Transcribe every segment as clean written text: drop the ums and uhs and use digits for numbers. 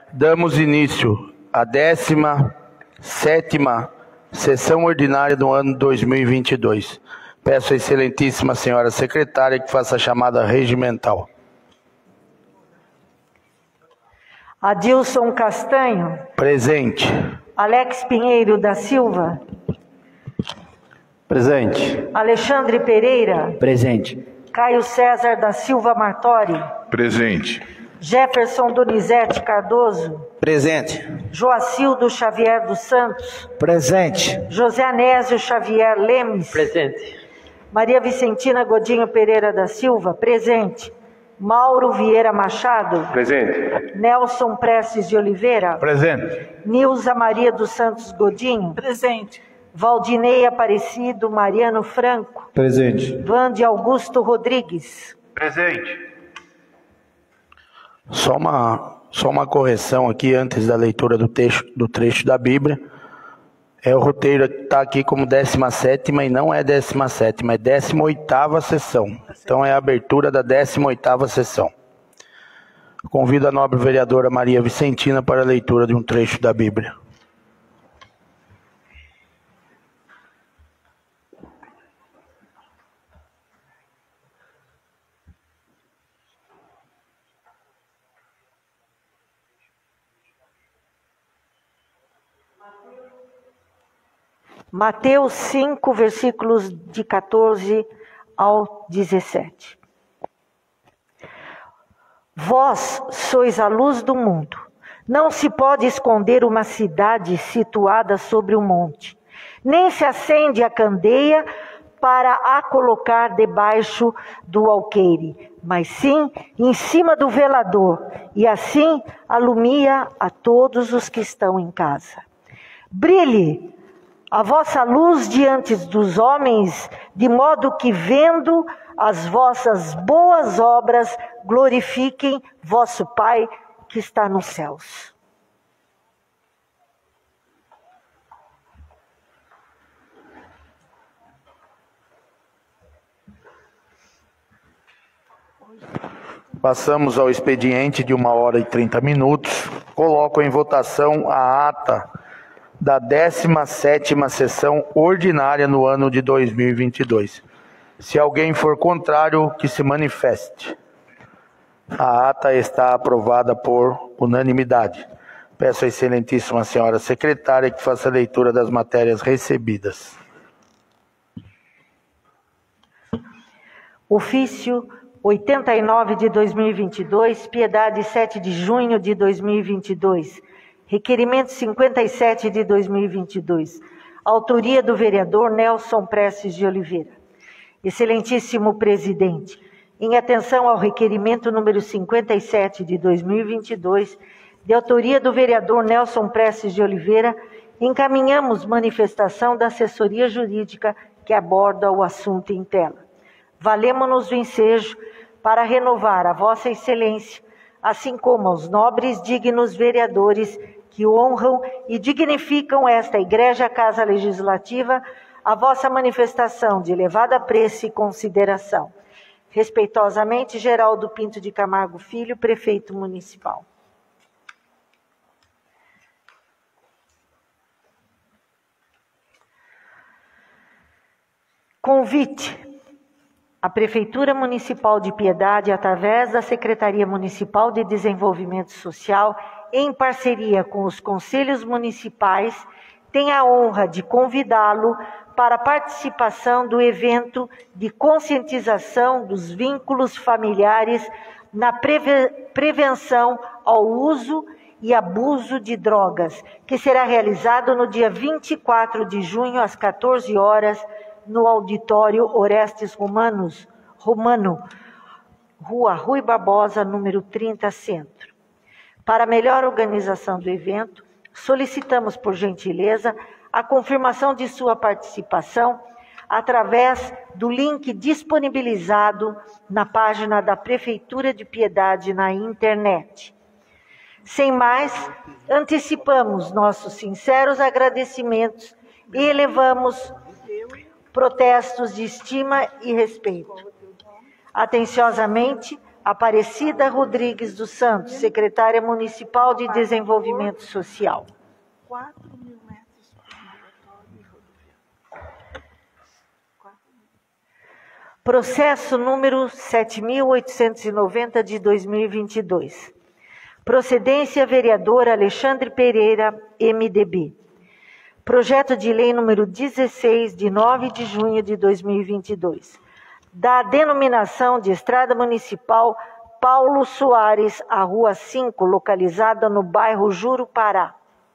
Damos início à 17ª sessão ordinária do ano 2022. Peço à excelentíssima senhora secretária que faça a chamada regimental. Adilson Castanho. Presente. Alex Pinheiro da Silva. Presente. Alexandre Pereira. Presente. Caio César da Silva Martori. Presente. Jefferson Donizete Cardoso. Presente. Joacildo Xavier dos Santos. Presente. José Anésio Xavier Lemes. Presente. Maria Vicentina Godinho Pereira da Silva. Presente. Mauro Vieira Machado. Presente. Nelson Prestes de Oliveira. Presente. Nilza Maria dos Santos Godinho. Presente. Valdirnei Aparecido Mariano Franco. Presente. Vande Augusto Rodrigues. Presente. Só uma correção aqui antes da leitura do trecho da Bíblia. O roteiro está aqui como 17ª e não é 17ª, é 18ª sessão. Então é a abertura da 18ª sessão. Convido a nobre vereadora Maria Vicentina para a leitura de um trecho da Bíblia. Mateus 5, versículos de 14 ao 17. Vós sois a luz do mundo. Não se pode esconder uma cidade situada sobre um monte, nem se acende a candeia para a colocar debaixo do alqueire, mas sim em cima do velador, e assim alumia a todos os que estão em casa. Brilhe a vossa luz diante dos homens, de modo que, vendo as vossas boas obras, glorifiquem vosso Pai que está nos céus. Passamos ao expediente de 1h30. Coloco em votação a ata da 17ª sessão ordinária no ano de 2022. Se alguém for contrário, que se manifeste. A ata está aprovada por unanimidade. Peço à excelentíssima senhora secretária que faça a leitura das matérias recebidas. Ofício 89 de 2022, Piedade 7 de junho de 2022. Requerimento 57 de 2022. Autoria do vereador Nelson Prestes de Oliveira. Excelentíssimo presidente, em atenção ao requerimento número 57 de 2022, de autoria do vereador Nelson Prestes de Oliveira, encaminhamos manifestação da assessoria jurídica que aborda o assunto em tela. Valemo-nos do ensejo para renovar a vossa excelência, assim como aos nobres dignos vereadores que honram e dignificam esta Igreja Casa Legislativa, a vossa manifestação de elevado apreço e consideração. Respeitosamente, Geraldo Pinto de Camargo Filho, Prefeito Municipal. Convite. A Prefeitura Municipal de Piedade, através da Secretaria Municipal de Desenvolvimento Social, em parceria com os conselhos municipais, tem a honra de convidá-lo para a participação do evento de conscientização dos vínculos familiares na prevenção ao uso e abuso de drogas, que será realizado no dia 24 de junho, às 14 horas, no auditório Orestes Romano, Rua Rui Barbosa, número 30, Centro. Para melhor organização do evento, solicitamos, por gentileza, a confirmação de sua participação através do link disponibilizado na página da Prefeitura de Piedade na internet. Sem mais, antecipamos nossos sinceros agradecimentos e elevamos protestos de estima e respeito. Atenciosamente, Aparecida Rodrigues dos Santos, secretária municipal de Desenvolvimento Social. 4.000 metros por ambulatório e rodoviário. Processo número 7.890 de 2022. Procedência vereador Alexandre Pereira, MDB. Projeto de lei número 16, de 9 de junho de 2022. Da denominação de Estrada Municipal Paulo Soares, a Rua 5, localizada no bairro Jurupará.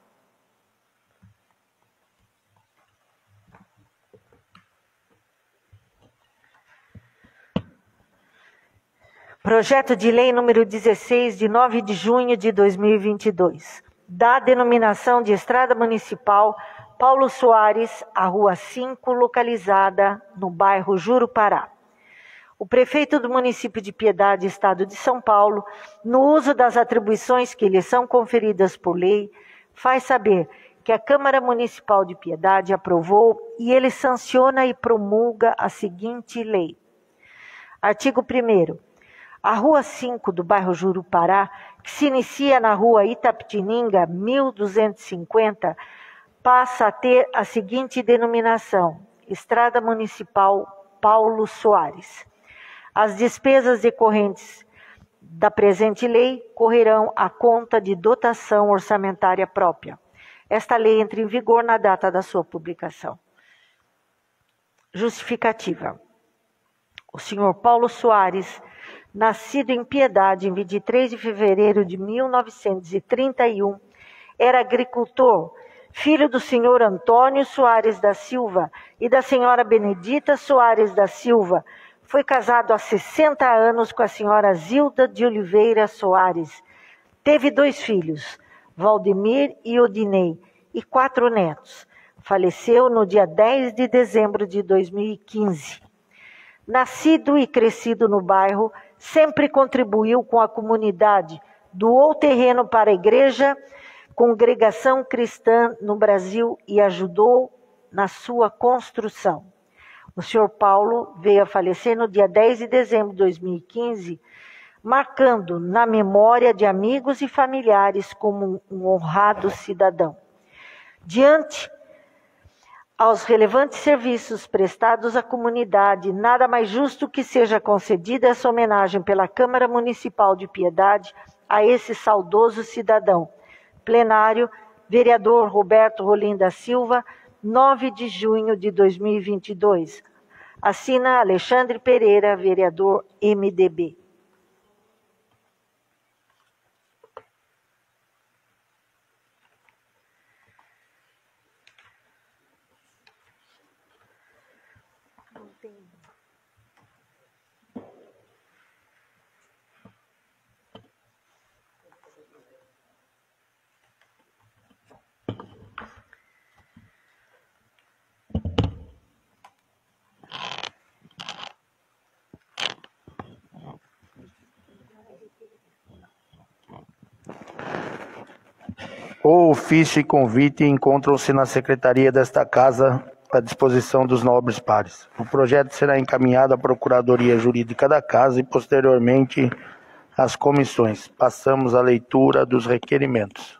Projeto de lei número 16, de 9 de junho de 2022. Da denominação de Estrada Municipal Paulo Soares, a Rua 5, localizada no bairro Jurupará. O prefeito do município de Piedade, Estado de São Paulo, no uso das atribuições que lhe são conferidas por lei, faz saber que a Câmara Municipal de Piedade aprovou e ele sanciona e promulga a seguinte lei. Artigo 1º. A Rua 5 do bairro Jurupará, que se inicia na Rua Itapetininga, 1250, passa a ter a seguinte denominação: Estrada Municipal Paulo Soares. As despesas decorrentes da presente lei correrão à conta de dotação orçamentária própria. Esta lei entra em vigor na data da sua publicação. Justificativa. O senhor Paulo Soares, nascido em Piedade em 23 de fevereiro de 1931, era agricultor, filho do senhor Antônio Soares da Silva e da senhora Benedita Soares da Silva. Foi casado há 60 anos com a senhora Zilda de Oliveira Soares. Teve 2 filhos, Valdemir e Odinei, e 4 netos. Faleceu no dia 10 de dezembro de 2015. Nascido e crescido no bairro, sempre contribuiu com a comunidade, doou terreno para a igreja, congregação cristã no Brasil e ajudou na sua construção. O senhor Paulo veio a falecer no dia 10 de dezembro de 2015, marcando na memória de amigos e familiares como um honrado cidadão. Diante aos relevantes serviços prestados à comunidade, nada mais justo que seja concedida essa homenagem pela Câmara Municipal de Piedade a esse saudoso cidadão. Plenário, vereador Roberto Rolim da Silva, 9 de junho de 2022. Assina Alexandre Pereira, vereador MDB. O ofício e convite encontram-se na secretaria desta Casa à disposição dos nobres pares. O projeto será encaminhado à Procuradoria Jurídica da Casa e, posteriormente, às comissões. Passamos à leitura dos requerimentos.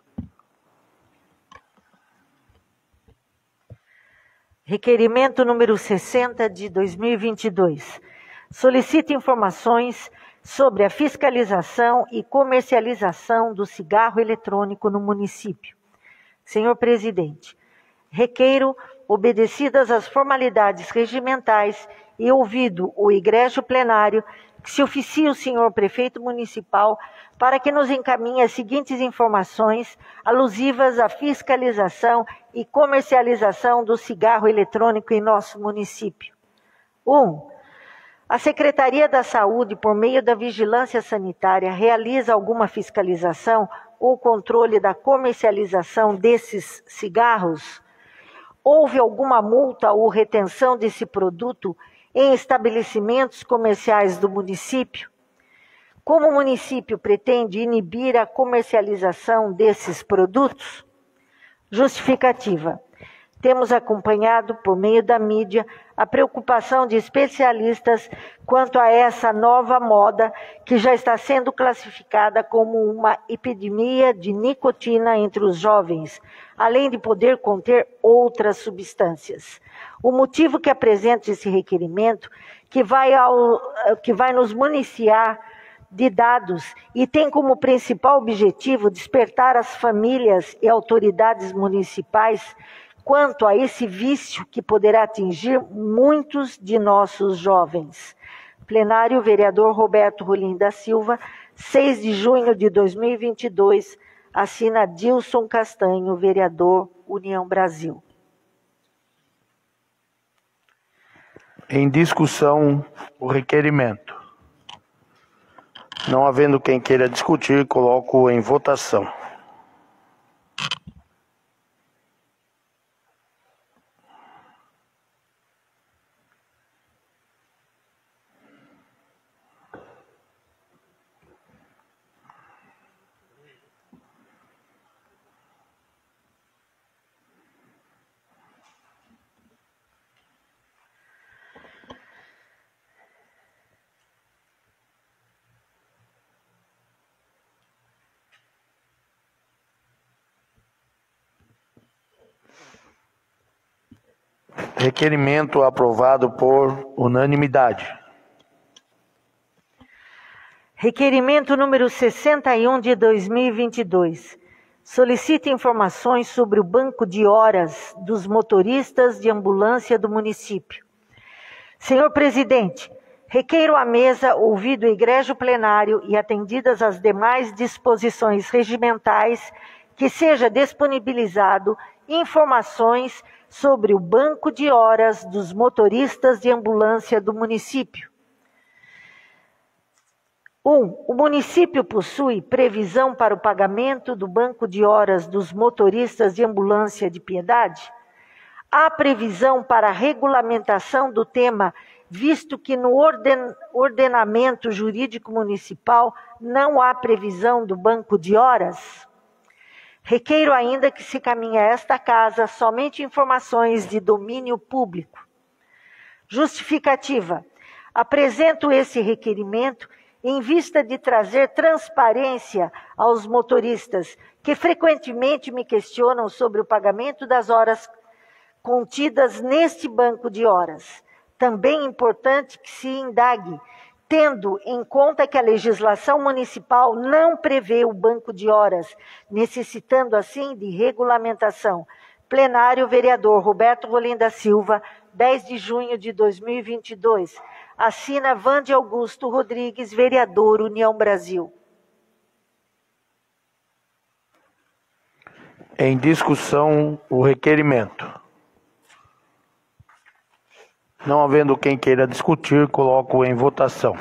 Requerimento número 60 de 2022. Solicita informações sobre a fiscalização e comercialização do cigarro eletrônico no município. Senhor presidente, requeiro, obedecidas as formalidades regimentais e ouvido o egrégio plenário, que se oficie o senhor prefeito municipal para que nos encaminhe as seguintes informações alusivas à fiscalização e comercialização do cigarro eletrônico em nosso município. 1. A Secretaria da Saúde, por meio da Vigilância Sanitária, realiza alguma fiscalização ou controle da comercialização desses cigarros? Houve alguma multa ou retenção desse produto em estabelecimentos comerciais do município? Como o município pretende inibir a comercialização desses produtos? Justificativa. temos acompanhado, por meio da mídia, a preocupação de especialistas quanto a essa nova moda que já está sendo classificada como uma epidemia de nicotina entre os jovens, além de poder conter outras substâncias. O motivo que apresenta esse requerimento, que vai nos municiar de dados e tem como principal objetivo despertar as famílias e autoridades municipais quanto a esse vício que poderá atingir muitos de nossos jovens. Plenário, vereador Roberto Rolim da Silva, 6 de junho de 2022, assina Dilson Castanho, vereador União Brasil. Em discussão, o requerimento. Não havendo quem queira discutir, coloco em votação. Requerimento aprovado por unanimidade. Requerimento número 61 de 2022. Solicita informações sobre o banco de horas dos motoristas de ambulância do município. Senhor presidente, requeiro à mesa, ouvido o egrégio plenário e atendidas as demais disposições regimentais, que seja disponibilizado informações sobre o banco de horas dos motoristas de ambulância do município. 1. O município possui previsão para o pagamento do banco de horas dos motoristas de ambulância de Piedade? Há previsão para a regulamentação do tema, visto que no ordenamento jurídico municipal não há previsão do banco de horas? Requeiro ainda que se caminhe a esta casa somente informações de domínio público. Justificativa. Apresento esse requerimento em vista de trazer transparência aos motoristas, que frequentemente me questionam sobre o pagamento das horas contidas neste banco de horas. Também é importante que se indague, tendo em conta que a legislação municipal não prevê o banco de horas, necessitando assim de regulamentação. Plenário, vereador Roberto Rolim da Silva, 10 de junho de 2022. Assina Vande Augusto Rodrigues, vereador União Brasil. Em discussão, o requerimento. Não havendo quem queira discutir, coloco em votação.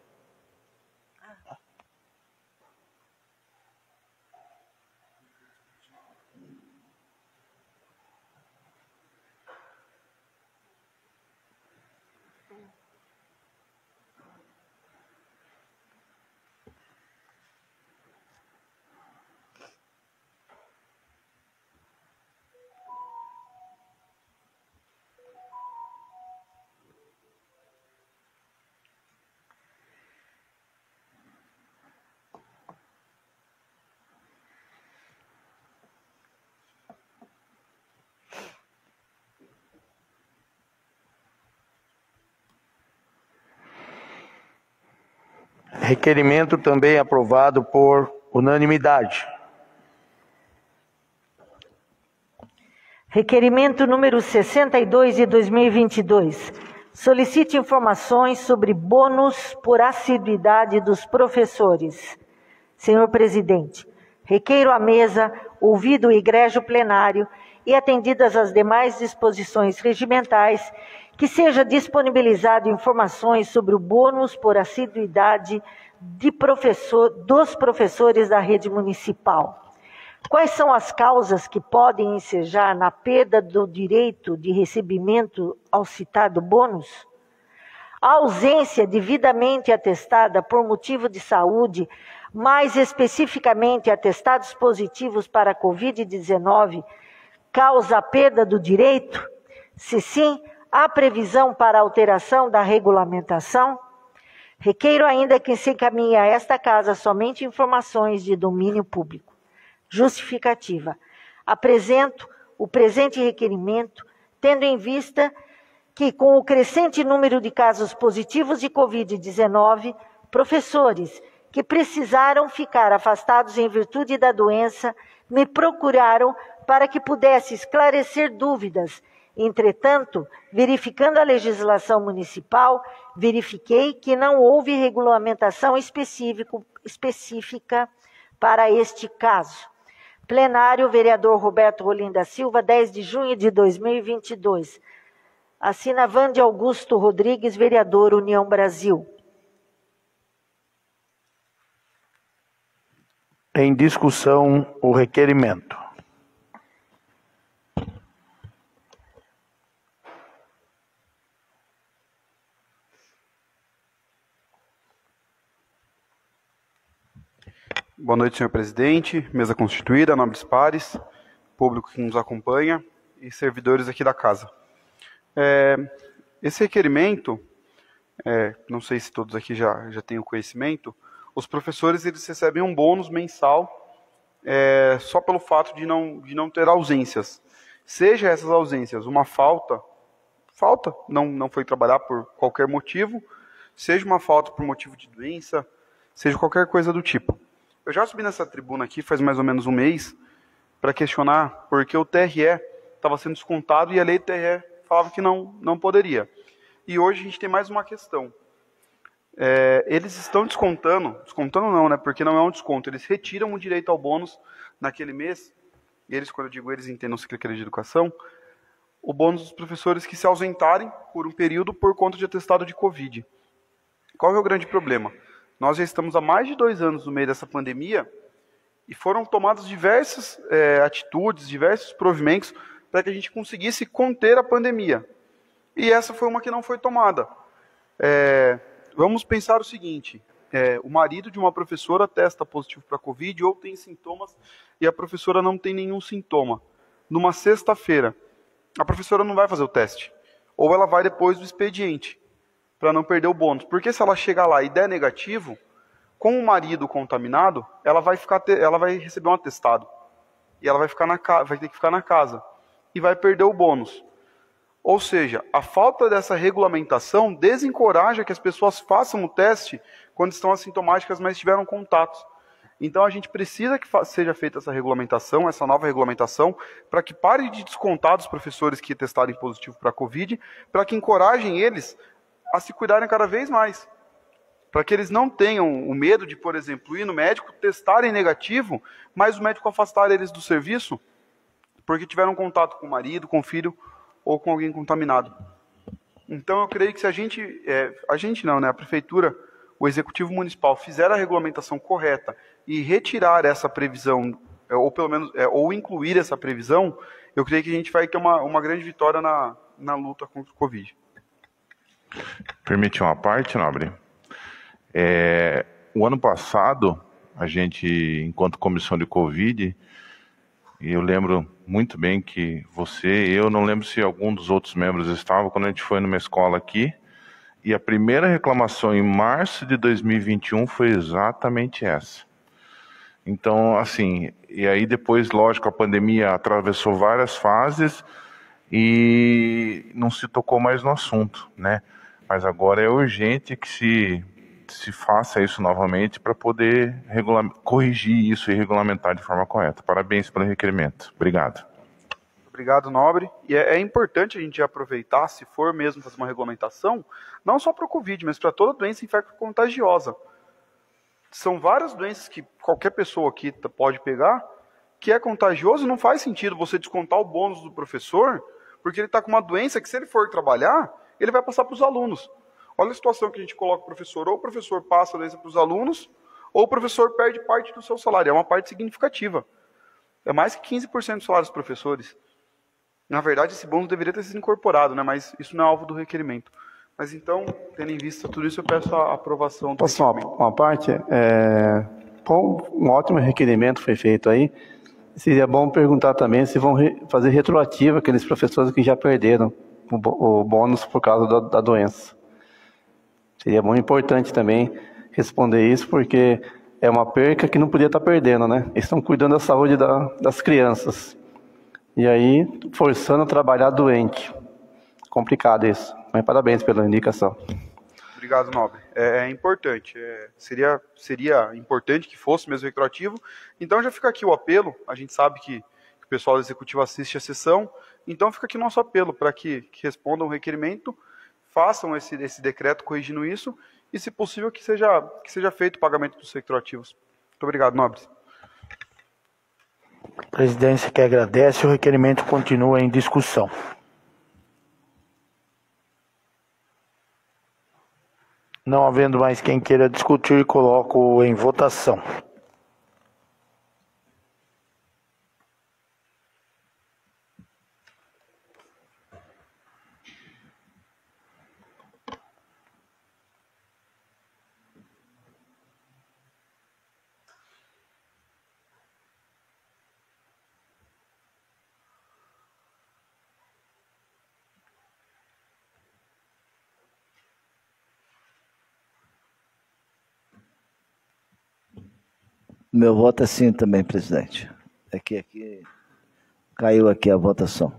Requerimento também aprovado por unanimidade. Requerimento número 62 de 2022. Solicite informações sobre bônus por assiduidade dos professores. Senhor presidente, requeiro à mesa, ouvido o egrégio plenário e atendidas as demais disposições regimentais, que seja disponibilizado informações sobre o bônus por assiduidade dos professores da rede municipal. Quais são as causas que podem ensejar na perda do direito de recebimento ao citado bônus? A ausência devidamente atestada por motivo de saúde, mais especificamente atestados positivos para a Covid-19, causa a perda do direito? Se sim, há previsão para alteração da regulamentação? Requeiro ainda que se encaminhe a esta Casa somente informações de domínio público. Justificativa. Apresento o presente requerimento, tendo em vista que, com o crescente número de casos positivos de Covid-19, professores que precisaram ficar afastados em virtude da doença me procuraram para que pudesse esclarecer dúvidas. Entretanto, verificando a legislação municipal, verifiquei que não houve regulamentação específica para este caso. Plenário, vereador Roberto Rolim da Silva, 10 de junho de 2022. Assina Vande Augusto Rodrigues, vereador União Brasil. Em discussão, o requerimento. Boa noite, senhor presidente, mesa constituída, nobres pares, público que nos acompanha e servidores aqui da casa. Esse requerimento, não sei se todos aqui já têm o conhecimento, os professores eles recebem um bônus mensal só pelo fato de não ter ausências. Seja essas ausências uma falta, não foi trabalhar por qualquer motivo, seja uma falta por motivo de doença, seja qualquer coisa do tipo. Eu já subi nessa tribuna aqui faz mais ou menos um mês para questionar porque o TRE estava sendo descontado e a lei do TRE falava que não poderia. E hoje a gente tem mais uma questão. Eles estão descontando não, né? Porque não é um desconto. Eles retiram o direito ao bônus naquele mês. E eles, quando eu digo eles, entendam Secretaria de Educação, o bônus dos professores que se ausentarem por um período por conta de atestado de Covid. Qual é o grande problema? Nós já estamos há mais de 2 anos no meio dessa pandemia e foram tomadas diversas atitudes, diversos provimentos para que a gente conseguisse conter a pandemia. E essa foi uma que não foi tomada. Vamos pensar o seguinte, o marido de uma professora testa positivo para Covid ou tem sintomas e a professora não tem nenhum sintoma. Numa sexta-feira, a professora não vai fazer o teste. Ou ela vai depois do expediente, para não perder o bônus. Porque se ela chegar lá e der negativo, com o marido contaminado, ela vai receber um atestado. E ela vai ter que ficar na casa. E vai perder o bônus. Ou seja, a falta dessa regulamentação desencoraja que as pessoas façam o teste quando estão assintomáticas, mas tiveram contatos. Então a gente precisa que seja feita essa regulamentação, essa nova regulamentação, para que pare de descontar dos professores que testarem positivo para a Covid, para que encorajem eles a se cuidarem cada vez mais. Para que eles não tenham o medo de, por exemplo, ir no médico, testarem negativo, mas o médico afastar eles do serviço, porque tiveram contato com o marido, com o filho, ou com alguém contaminado. Então eu creio que se a prefeitura, o executivo municipal fizer a regulamentação correta e retirar essa previsão, ou pelo menos, ou incluir essa previsão, eu creio que a gente vai ter uma grande vitória na luta contra o Covid. Permite uma parte, nobre? O ano passado, a gente, enquanto comissão de Covid, eu lembro muito bem que eu não lembro se algum dos outros membros estava, quando a gente foi numa escola aqui, e a primeira reclamação em março de 2021 foi exatamente essa. Então, assim, e aí depois, lógico, a pandemia atravessou várias fases e não se tocou mais no assunto, né? Mas agora é urgente que se faça isso novamente para poder corrigir isso e regulamentar de forma correta. Parabéns pelo requerimento. Obrigado. Obrigado, nobre. E é importante a gente aproveitar, se for mesmo fazer uma regulamentação, não só para o Covid, mas para toda doença infecto-contagiosa. São várias doenças que qualquer pessoa aqui pode pegar, que é contagioso, não faz sentido você descontar o bônus do professor, porque ele está com uma doença que, se ele for trabalhar, ele vai passar para os alunos. Olha a situação que a gente coloca o professor. Ou o professor passa a doença para os alunos, ou o professor perde parte do seu salário. É uma parte significativa. É mais que 15% do salário dos professores. Na verdade, esse bônus deveria ter sido incorporado, né? Mas isso não é alvo do requerimento. Mas então, tendo em vista tudo isso, eu peço a aprovação do requerimento. Uma parte, um ótimo requerimento foi feito aí, Seria bom perguntar também se vão fazer retroativo aqueles professores que já perderam o bônus por causa da doença. Seria muito importante também responder isso, porque é uma perca que não podia estar perdendo, né? Eles estão cuidando da saúde das crianças. E aí, forçando a trabalhar doente. Complicado isso. Mas parabéns pela indicação. Obrigado, Nobre. É importante. Seria importante que fosse mesmo retroativo. Então já fica aqui o apelo. A gente sabe que o pessoal do Executivo assiste a sessão. Então fica aqui o nosso apelo para que respondam o requerimento, façam esse decreto corrigindo isso e, se possível, que seja feito o pagamento dos retroativos. Muito obrigado, Nobres. A presidência que agradece, o requerimento continua em discussão. Não havendo mais quem queira discutir, coloco em votação. Meu voto é sim também, presidente. Aqui caiu aqui a votação.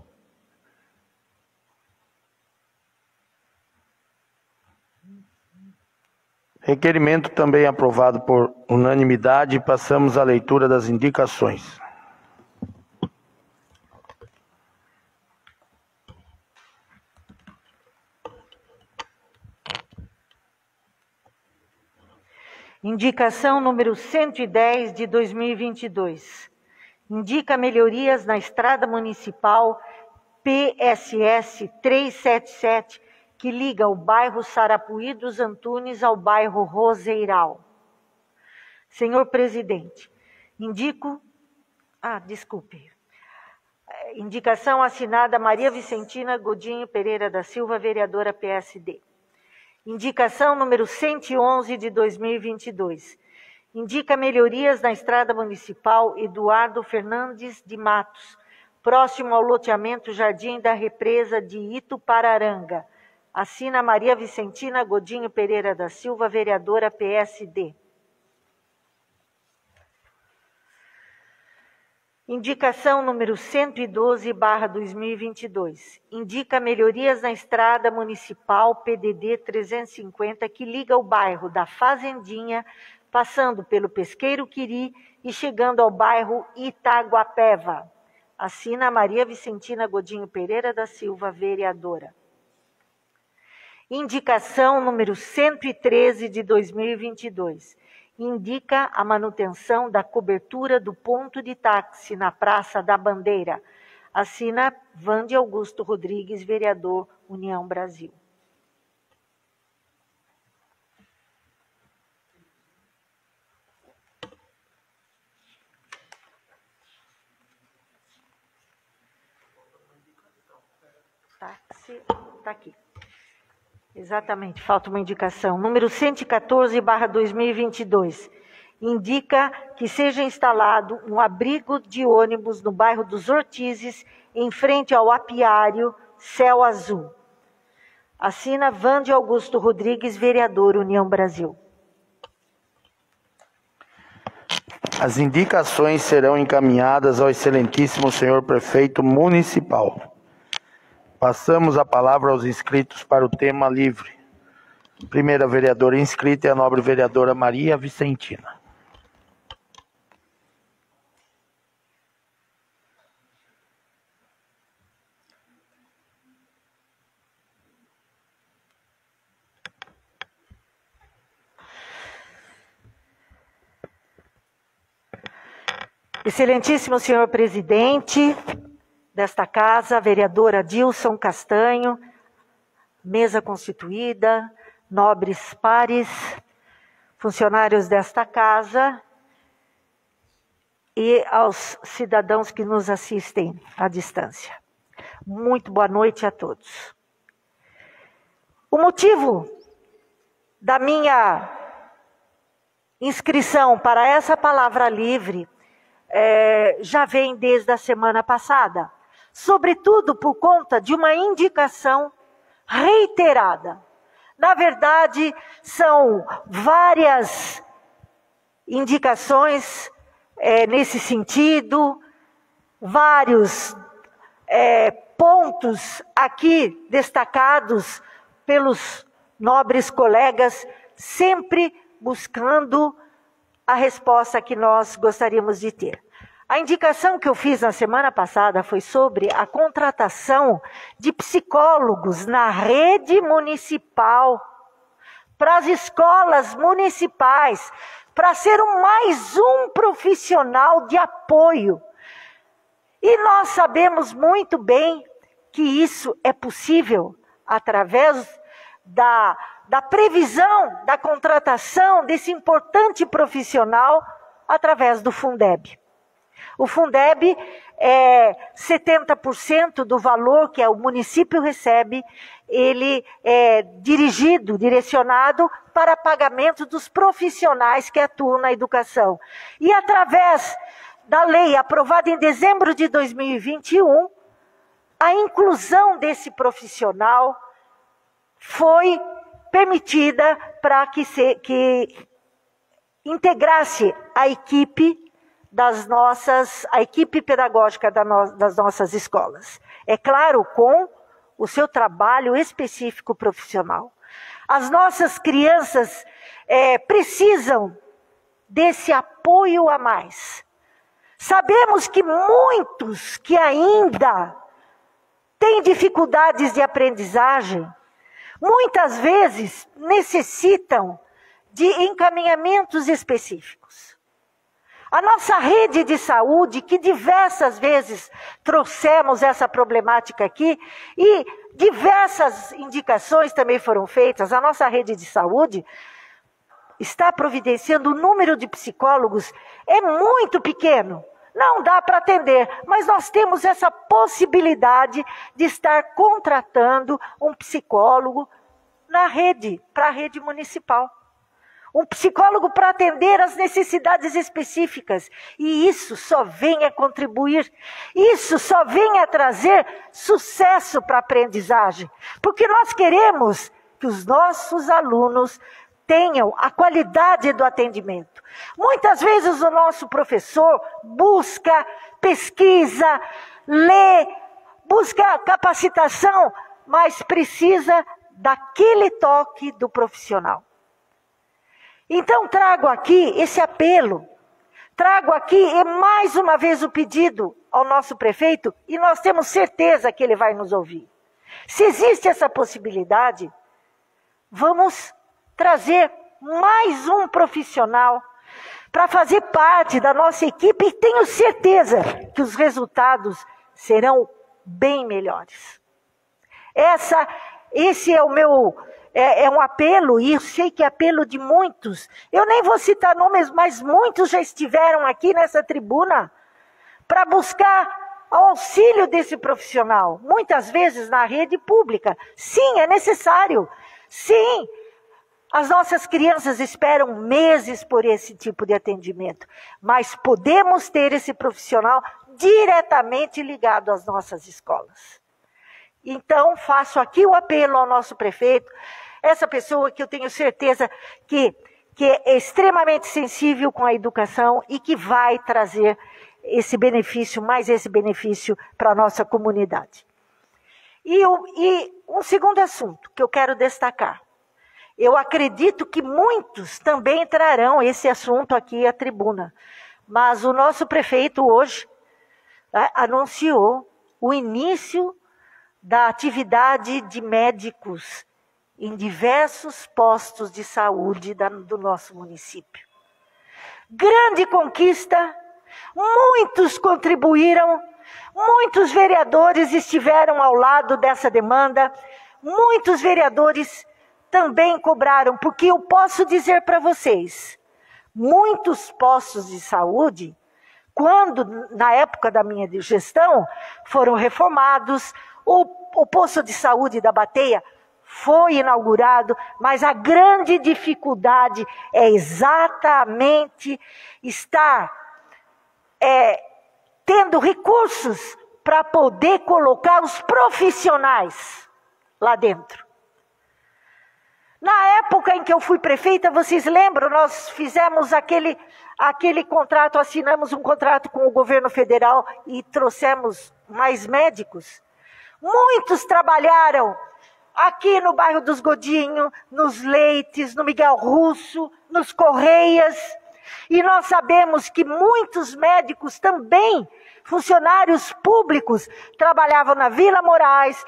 Requerimento também aprovado por unanimidade. Passamos à leitura das indicações. Indicação número 110 de 2022. Indica melhorias na estrada municipal PSS 377, que liga o bairro Sarapuí dos Antunes ao bairro Roseiral. Senhor presidente, indicação assinada Maria Vicentina Godinho Pereira da Silva, vereadora PSD. Indicação número 111 de 2022. Indica melhorias na estrada municipal Eduardo Fernandes de Matos, próximo ao loteamento Jardim da Represa de Itupararanga. Assina Maria Vicentina Godinho Pereira da Silva, vereadora PSD. Indicação número 112/2022. Indica melhorias na estrada municipal PDD 350, que liga o bairro da Fazendinha, passando pelo Pesqueiro Quiri e chegando ao bairro Itaguapeva. Assina Maria Vicentina Godinho Pereira da Silva, vereadora. Indicação número 113 de 2022. Indica a manutenção da cobertura do ponto de táxi na Praça da Bandeira. Assina Vande Augusto Rodrigues, vereador, União Brasil. Táxi, está aqui. Exatamente, falta uma indicação. Número 114/2022. Indica que seja instalado um abrigo de ônibus no bairro dos Ortizes, em frente ao apiário Céu Azul. Assina Vande Augusto Rodrigues, vereador, União Brasil. As indicações serão encaminhadas ao excelentíssimo senhor prefeito municipal. Passamos a palavra aos inscritos para o tema livre. Primeira vereadora inscrita é a nobre vereadora Maria Vicentina. Excelentíssimo senhor presidente desta casa, vereadora Dilson Castanho, mesa constituída, nobres pares, funcionários desta casa e aos cidadãos que nos assistem à distância. Muito boa noite a todos. O motivo da minha inscrição para essa palavra livre já vem desde a semana passada, sobretudo por conta de uma indicação reiterada. Na verdade, são várias indicações nesse sentido, vários pontos aqui destacados pelos nobres colegas, sempre buscando a resposta que nós gostaríamos de ter. A indicação que eu fiz na semana passada foi sobre a contratação de psicólogos na rede municipal, para as escolas municipais, para ser mais um profissional de apoio. E nós sabemos muito bem que isso é possível através da previsão da contratação desse importante profissional através do Fundeb. O Fundeb é 70% do valor que o município recebe, ele é direcionado para pagamento dos profissionais que atuam na educação. E através da lei aprovada em dezembro de 2021, a inclusão desse profissional foi permitida para que integrasse a equipe a equipe pedagógica das nossas escolas. É claro, com o seu trabalho específico profissional. As nossas crianças precisam desse apoio a mais. Sabemos que muitos que ainda têm dificuldades de aprendizagem, muitas vezes necessitam de encaminhamentos específicos. A nossa rede de saúde, que diversas vezes trouxemos essa problemática aqui, e diversas indicações também foram feitas, a nossa rede de saúde está providenciando o número de psicólogos, é muito pequeno, não dá para atender, mas nós temos essa possibilidade de estar contratando um psicólogo na rede, para a rede municipal. Um psicólogo para atender às necessidades específicas. E isso só vem a contribuir. Isso só vem a trazer sucesso para a aprendizagem. Porque nós queremos que os nossos alunos tenham a qualidade do atendimento. Muitas vezes o nosso professor busca, pesquisa, lê, busca capacitação, mas precisa daquele toque do profissional. Então trago aqui esse apelo, trago aqui mais uma vez o pedido ao nosso prefeito, e nós temos certeza que ele vai nos ouvir. Se existe essa possibilidade, vamos trazer mais um profissional para fazer parte da nossa equipe, e tenho certeza que os resultados serão bem melhores. Esse é o meu... É um apelo, e eu sei que é apelo de muitos. Eu nem vou citar nomes, mas muitos já estiveram aqui nessa tribuna para buscar o auxílio desse profissional. Muitas vezes na rede pública. Sim, é necessário. Sim, as nossas crianças esperam meses por esse tipo de atendimento. Mas podemos ter esse profissional diretamente ligado às nossas escolas. Então, faço aqui o apelo ao nosso prefeito, essa pessoa que eu tenho certeza que é extremamente sensível com a educação e que vai trazer esse benefício para a nossa comunidade. E um segundo assunto que eu quero destacar. Eu acredito que muitos também trarão esse assunto aqui à tribuna, mas o nosso prefeito hoje anunciou o início da atividade de médicos em diversos postos de saúde do nosso município. Grande conquista, muitos contribuíram, muitos vereadores estiveram ao lado dessa demanda, muitos vereadores também cobraram, porque eu posso dizer para vocês, muitos postos de saúde, quando na época da minha gestão, foram reformados, o posto de saúde da Bateia foi inaugurado, mas a grande dificuldade é exatamente estar tendo recursos para poder colocar os profissionais lá dentro. Na época em que eu fui prefeita, vocês lembram, nós fizemos aquele contrato, assinamos um contrato com o governo federal e trouxemos mais médicos. Muitos trabalharam aqui no bairro dos Godinho, nos Leites, no Miguel Russo, nos Correias. E nós sabemos que muitos médicos também, funcionários públicos, trabalhavam na Vila Moraes,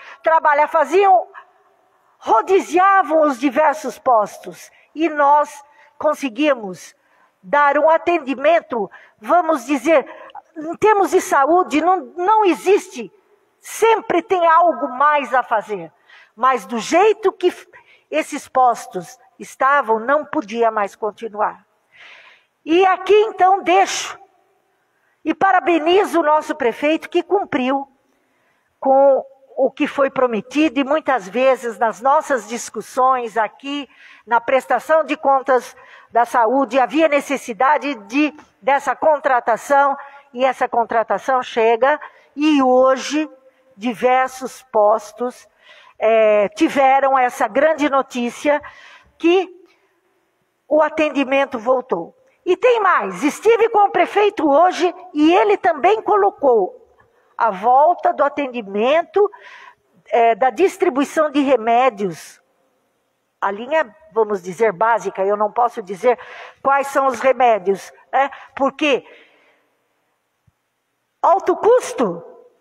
rodiziavam os diversos postos. E nós conseguimos dar um atendimento, vamos dizer, em termos de saúde, não existe, sempre tem algo mais a fazer. Mas do jeito que esses postos estavam, não podia mais continuar. E aqui então deixo e parabenizo o nosso prefeito que cumpriu com o que foi prometido, e muitas vezes nas nossas discussões aqui, na prestação de contas da saúde, havia necessidade dessa contratação, e essa contratação chega, e hoje diversos postos tiveram essa grande notícia que o atendimento voltou. E tem mais, estive com o prefeito hoje e ele também colocou a volta do atendimento, da distribuição de remédios. A linha, vamos dizer, básica, eu não posso dizer quais são os remédios, porque alto custo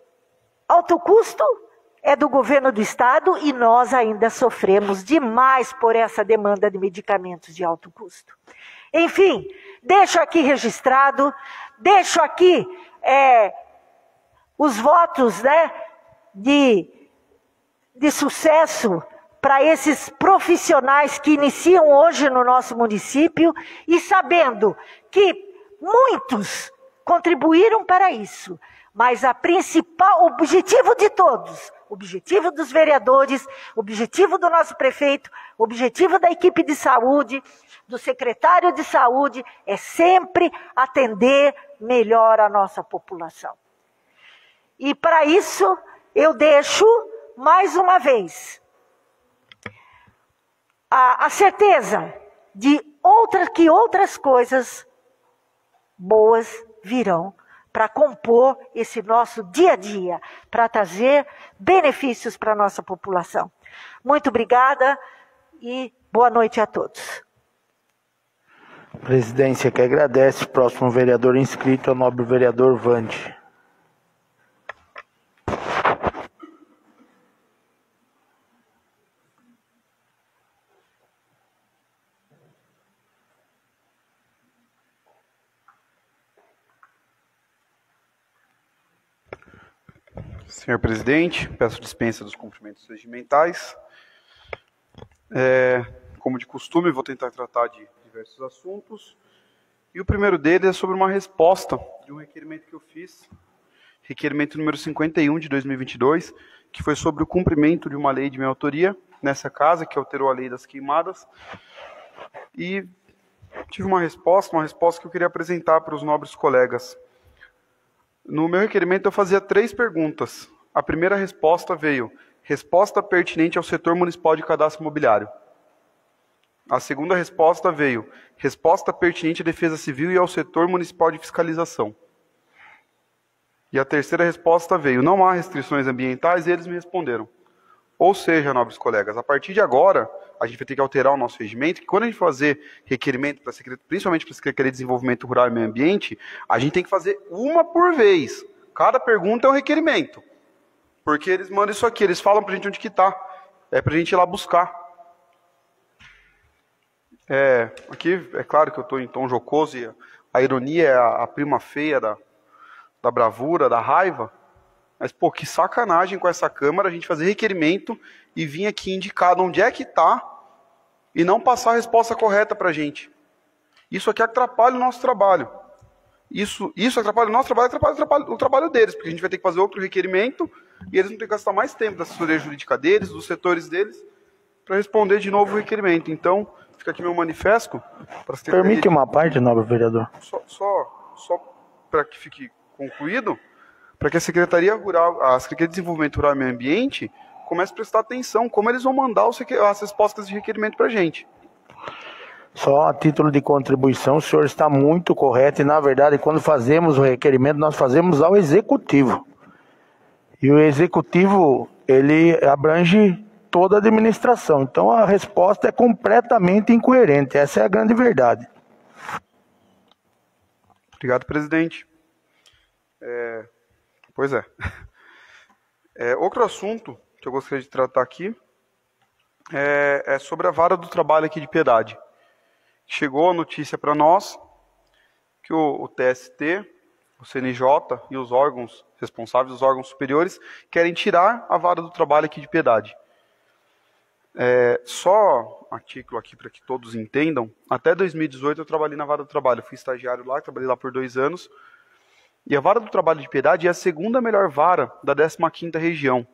é do governo do estado e nós ainda sofremos demais por essa demanda de medicamentos de alto custo. Enfim, deixo aqui registrado, deixo aqui os votos de sucesso para esses profissionais que iniciam hoje no nosso município e sabendo que muitos contribuíram para isso, mas o principal objetivo de todos, o objetivo dos vereadores, o objetivo do nosso prefeito, o objetivo da equipe de saúde, do secretário de saúde, é sempre atender melhor a nossa população. E para isso, eu deixo, mais uma vez, a certeza de que outras coisas boas virão para compor esse nosso dia a dia, para trazer benefícios para a nossa população. Muito obrigada e boa noite a todos. Presidência que agradece. Próximo vereador inscrito é o nobre vereador Vande. Senhor presidente, peço dispensa dos cumprimentos regimentais. Como de costume, vou tentar tratar de diversos assuntos. E o primeiro deles é sobre uma resposta de um requerimento que eu fiz, requerimento número 51 de 2022, que foi sobre o cumprimento de uma lei de minha autoria nessa casa, que alterou a lei das queimadas. E tive uma resposta que eu queria apresentar para os nobres colegas. No meu requerimento eu fazia 3 perguntas. A primeira resposta veio: resposta pertinente ao setor municipal de cadastro imobiliário. A segunda resposta veio: resposta pertinente à defesa civil e ao setor municipal de fiscalização. E a terceira resposta veio: não há restrições ambientais, e eles me responderam. Ou seja, nobres colegas, a partir de agora, a gente vai ter que alterar o nosso regimento, que quando a gente fazer requerimento, principalmente para a Secretaria de Desenvolvimento Rural e Meio Ambiente, a gente tem que fazer uma por vez. Cada pergunta é um requerimento. Porque eles mandam isso aqui, eles falam para a gente onde que está. É para a gente ir lá buscar. Aqui, é claro que eu estou em tom jocoso, e a ironia é a prima feia da bravura, da raiva. Mas, pô, que sacanagem com essa Câmara a gente fazer requerimento e vir aqui indicar onde é que está e não passar a resposta correta para a gente. Isso aqui atrapalha o nosso trabalho. Isso atrapalha o nosso trabalho, atrapalha o trabalho deles, porque a gente vai ter que fazer outro requerimento e eles vão ter que gastar mais tempo da assessoria jurídica deles, dos setores deles, para responder de novo o requerimento. Então, fica aqui meu manifesto. Permite uma parte, nobre vereador? Só para que fique concluído, para que a Secretaria de Desenvolvimento Rural e Meio Ambiente comece a prestar atenção como eles vão mandar as respostas de requerimento para a gente. Só a título de contribuição, o senhor está muito correto e, na verdade, quando fazemos o requerimento, nós fazemos ao Executivo. E o Executivo, ele abrange toda a administração. Então, a resposta é completamente incoerente. Essa é a grande verdade. Obrigado, presidente. Pois é. Outro assunto que eu gostaria de tratar aqui é sobre a vara do trabalho aqui de Piedade. Chegou a notícia para nós que o TST, o CNJ e os órgãos responsáveis, os órgãos superiores, querem tirar a vara do trabalho aqui de Piedade. Só a título aqui para que todos entendam, até 2018 eu trabalhei na vara do trabalho, fui estagiário lá, trabalhei lá por 2 anos, e a vara do trabalho de Piedade é a segunda melhor vara da 15ª região.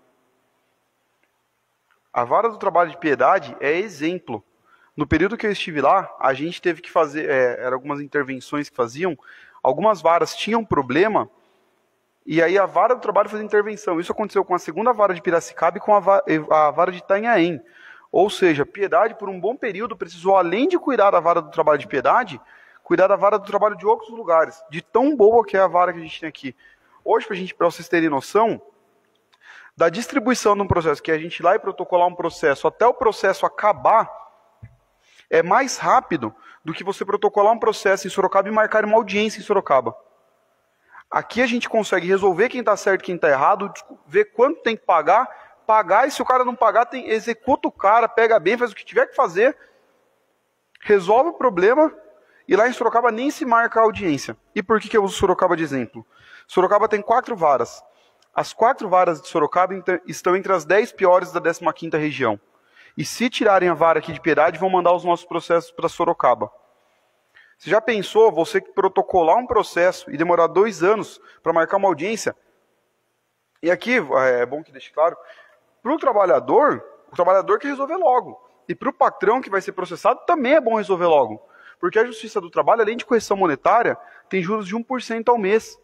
A vara do trabalho de Piedade é exemplo. No período que eu estive lá, a gente teve que fazer, eram algumas intervenções que faziam, algumas varas tinham problema, e aí a vara do trabalho fazia intervenção. Isso aconteceu com a segunda vara de Piracicaba e com a vara de Itanhaém. Ou seja, Piedade, por um bom período, precisou, além de cuidar da vara do trabalho de Piedade, cuidar da vara do trabalho de outros lugares, de tão boa que é a vara que a gente tem aqui. Hoje, para vocês terem noção, da distribuição de um processo, que a gente ir lá e protocolar um processo, até o processo acabar, é mais rápido do que você protocolar um processo em Sorocaba e marcar uma audiência em Sorocaba. Aqui a gente consegue resolver quem está certo e quem está errado, ver quanto tem que pagar, e se o cara não pagar, executa o cara, pega bem, faz o que tiver que fazer, resolve o problema, e lá em Sorocaba nem se marca a audiência. E por que eu uso Sorocaba de exemplo? Sorocaba tem 4 varas. As 4 varas de Sorocaba estão entre as 10 piores da 15ª região. E se tirarem a vara aqui de Piedade, vão mandar os nossos processos para Sorocaba. Você já pensou, você protocolar um processo e demorar 2 anos para marcar uma audiência? E aqui, é bom que deixe claro, para o trabalhador quer resolver logo. E para o patrão que vai ser processado, também é bom resolver logo. Porque a Justiça do Trabalho, além de correção monetária, tem juros de 1% ao mês.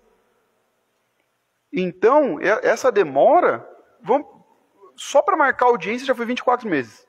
Então, essa demora, só para marcar a audiência já foi 24 meses.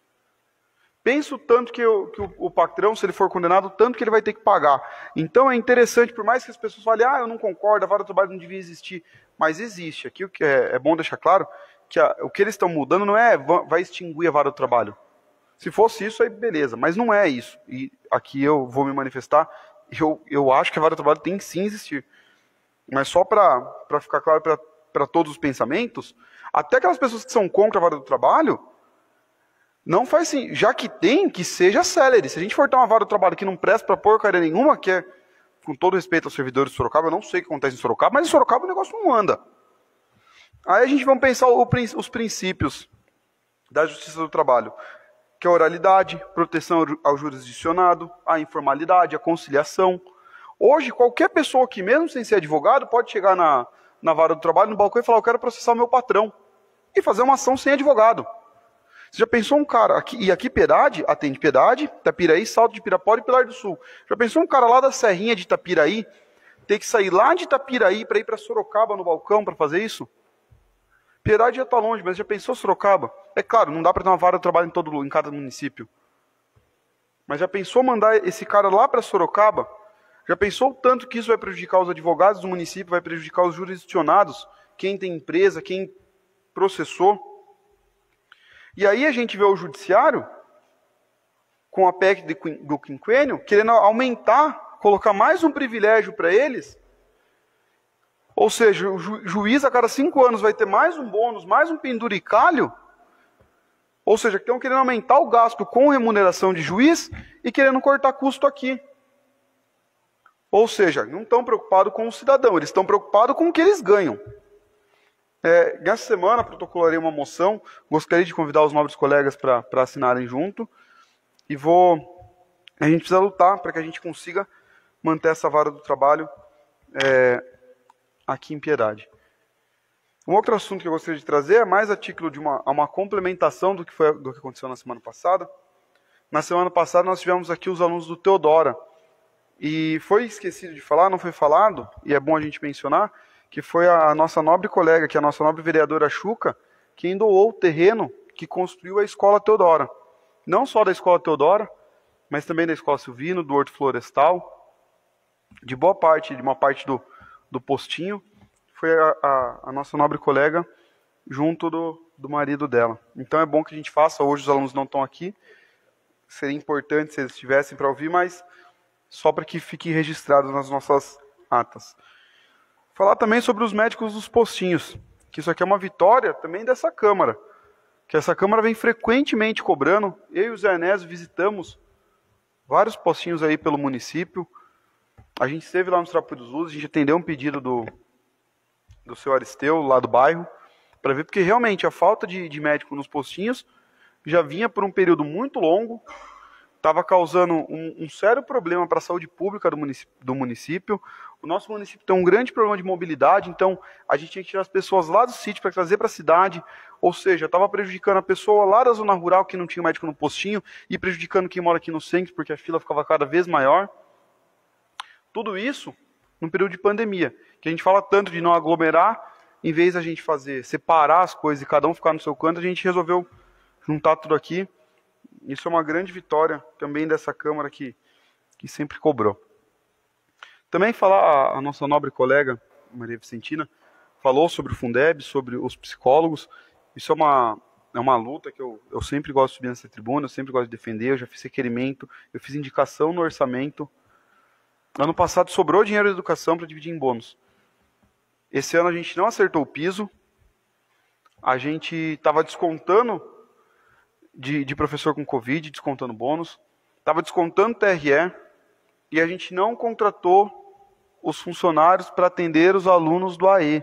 Penso tanto que o patrão, se ele for condenado, tanto que ele vai ter que pagar. Então é interessante, por mais que as pessoas falem, eu não concordo, a vara do trabalho não devia existir, mas existe. Aqui o que é bom deixar claro, que o que eles estão mudando não vai extinguir a vara do trabalho. Se fosse isso, aí beleza, mas não é isso. E aqui eu vou me manifestar, eu acho que a vara do trabalho tem que sim existir. Mas só para ficar claro para todos os pensamentos, até aquelas pessoas que são contra a vara do trabalho, não faz sim, já que tem, que seja célere. Se a gente for ter uma vara do trabalho que não presta para porcaria nenhuma, que é, com todo respeito aos servidores de Sorocaba, eu não sei o que acontece em Sorocaba, mas em Sorocaba o negócio não anda. Aí a gente vai pensar os princípios da Justiça do Trabalho, que é a oralidade, proteção ao jurisdicionado, a informalidade, a conciliação. Hoje, qualquer pessoa que, mesmo sem ser advogado, pode chegar na vara do trabalho, no balcão, e falar, eu quero processar o meu patrão. E fazer uma ação sem advogado. Você já pensou um cara, aqui Piedade, atende Piedade, Itapiraí, Salto de Pirapora e Pilar do Sul. Já pensou um cara lá da Serrinha de Itapiraí, ter que sair lá de Itapiraí para ir para Sorocaba no balcão para fazer isso? Piedade já está longe, mas já pensou Sorocaba? É claro, não dá para ter uma vara de trabalho em cada município. Mas já pensou mandar esse cara lá para Sorocaba? Já pensou o tanto que isso vai prejudicar os advogados do município, vai prejudicar os jurisdicionados, quem tem empresa, quem processou? E aí a gente vê o judiciário, com a PEC do quinquênio, querendo aumentar, colocar mais um privilégio para eles. Ou seja, o juiz a cada 5 anos vai ter mais um bônus, mais um penduricalho. Ou seja, estão querendo aumentar o gasto com remuneração de juiz e querendo cortar custo aqui. Ou seja, não estão preocupados com o cidadão, eles estão preocupados com o que eles ganham. Nessa semana, protocolarei uma moção, gostaria de convidar os nobres colegas para assinarem junto, e a gente precisa lutar para que a gente consiga manter essa vara do trabalho aqui em Piedade. Um outro assunto que eu gostaria de trazer é mais a título de uma complementação do que aconteceu na semana passada. Na semana passada nós tivemos aqui os alunos do Teodora, E foi esquecido de falar, não foi falado, e é bom a gente mencionar, que foi a nossa nobre colega, que é a nossa nobre vereadora Xuca, quem doou o terreno que construiu a Escola Teodora. Não só da Escola Teodora, mas também da Escola Silvino, do Horto Florestal, de uma parte do postinho, foi a nossa nobre colega junto do marido dela. Então é bom que a gente faça, hoje os alunos não estão aqui, seria importante se eles estivessem para ouvir, mas só para que fique registrado nas nossas atas. Falar também sobre os médicos dos postinhos, que isso aqui é uma vitória também dessa Câmara, que essa Câmara vem frequentemente cobrando. Eu e o Zé Enésio visitamos vários postinhos aí pelo município. A gente esteve lá no Trapo dos Luzes, a gente atendeu um pedido do seu Aristeu, lá do bairro, para ver, porque realmente a falta de médico nos postinhos já vinha por um período muito longo, estava causando um sério problema para a saúde pública do município. O nosso município tem um grande problema de mobilidade, então a gente tinha que tirar as pessoas lá do sítio para trazer para a cidade, ou seja, estava prejudicando a pessoa lá da zona rural que não tinha médico no postinho e prejudicando quem mora aqui no centro, porque a fila ficava cada vez maior. Tudo isso num período de pandemia, que a gente fala tanto de não aglomerar, em vez da gente separar as coisas e cada um ficar no seu canto, a gente resolveu juntar tudo aqui. Isso é uma grande vitória também dessa Câmara que sempre cobrou. Também falar, a nossa nobre colega, Maria Vicentina, falou sobre o Fundeb, sobre os psicólogos. Isso é uma luta que eu sempre gosto de subir nessa tribuna, eu sempre gosto de defender, eu já fiz requerimento, eu fiz indicação no orçamento. Ano passado sobrou dinheiro de educação para dividir em bônus. Esse ano a gente não acertou o piso, a gente estava descontando de professor com Covid, descontando bônus, estava descontando TRE, e a gente não contratou os funcionários para atender os alunos do AE.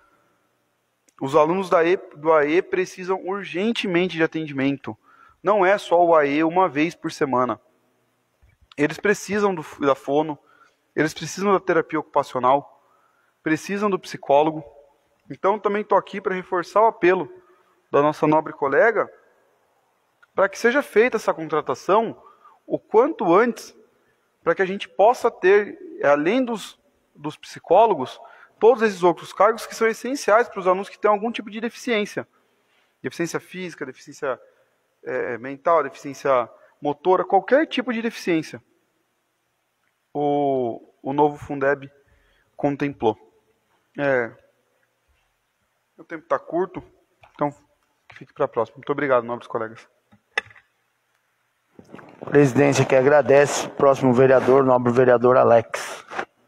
Os alunos do AE precisam urgentemente de atendimento. Não é só o AE uma vez por semana. Eles precisam da fono, eles precisam da terapia ocupacional, precisam do psicólogo. Então também estou aqui para reforçar o apelo da nossa nobre colega para que seja feita essa contratação o quanto antes, para que a gente possa ter, além dos psicólogos, todos esses outros cargos que são essenciais para os alunos que têm algum tipo de deficiência. Deficiência física, deficiência mental, deficiência motora, qualquer tipo de deficiência. O novo Fundeb contemplou. O tempo está curto, então fique para a próxima. Muito obrigado, nobres colegas. Presidência que agradece. Próximo vereador, nobre vereador Alex.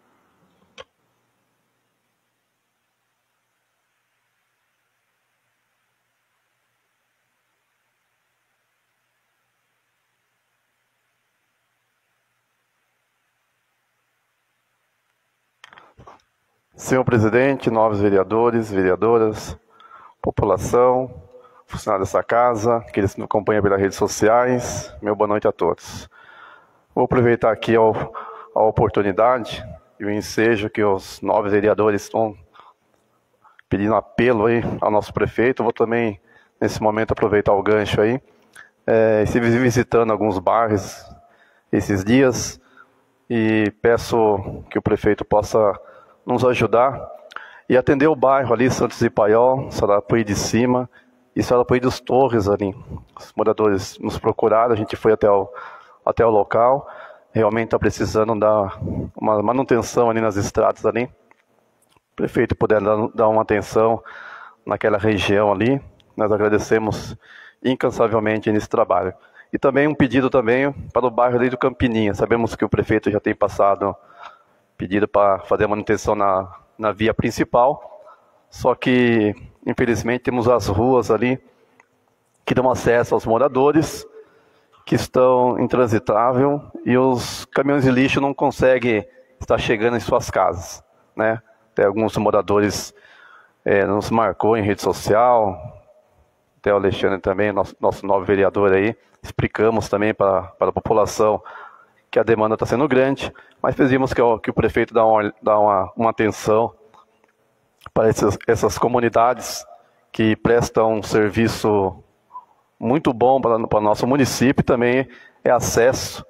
Senhor presidente, nobres vereadores, vereadoras, população, funcionários dessa casa, aqueles que nos acompanham pelas redes sociais, meu boa noite a todos. Vou aproveitar aqui a oportunidade e o ensejo que os nobres vereadores estão pedindo apelo aí ao nosso prefeito. Vou também, nesse momento, aproveitar o gancho aí, estive visitando alguns bairros esses dias e peço que o prefeito possa nos ajudar e atender o bairro ali, Santos de Paiol, Sarapuí de Cima e Sarapuí dos Torres ali. Os moradores nos procuraram, a gente foi até o local, realmente está precisando dar uma manutenção ali nas estradas ali. O prefeito puder dar uma atenção naquela região ali, nós agradecemos incansavelmente nesse trabalho. E também um pedido também para o bairro ali do Campininha. Sabemos que o prefeito já tem passado pedido para fazer a manutenção na via principal, só que, infelizmente, temos as ruas ali que dão acesso aos moradores, que estão intransitáveis, e os caminhões de lixo não conseguem estar chegando em suas casas, né? Até alguns moradores nos marcou em rede social, até o Alexandre também, nosso novo vereador aí, explicamos também para a população que a demanda está sendo grande, mas pedimos que o prefeito dá uma atenção para essas comunidades que prestam um serviço muito bom para o nosso município, também é acesso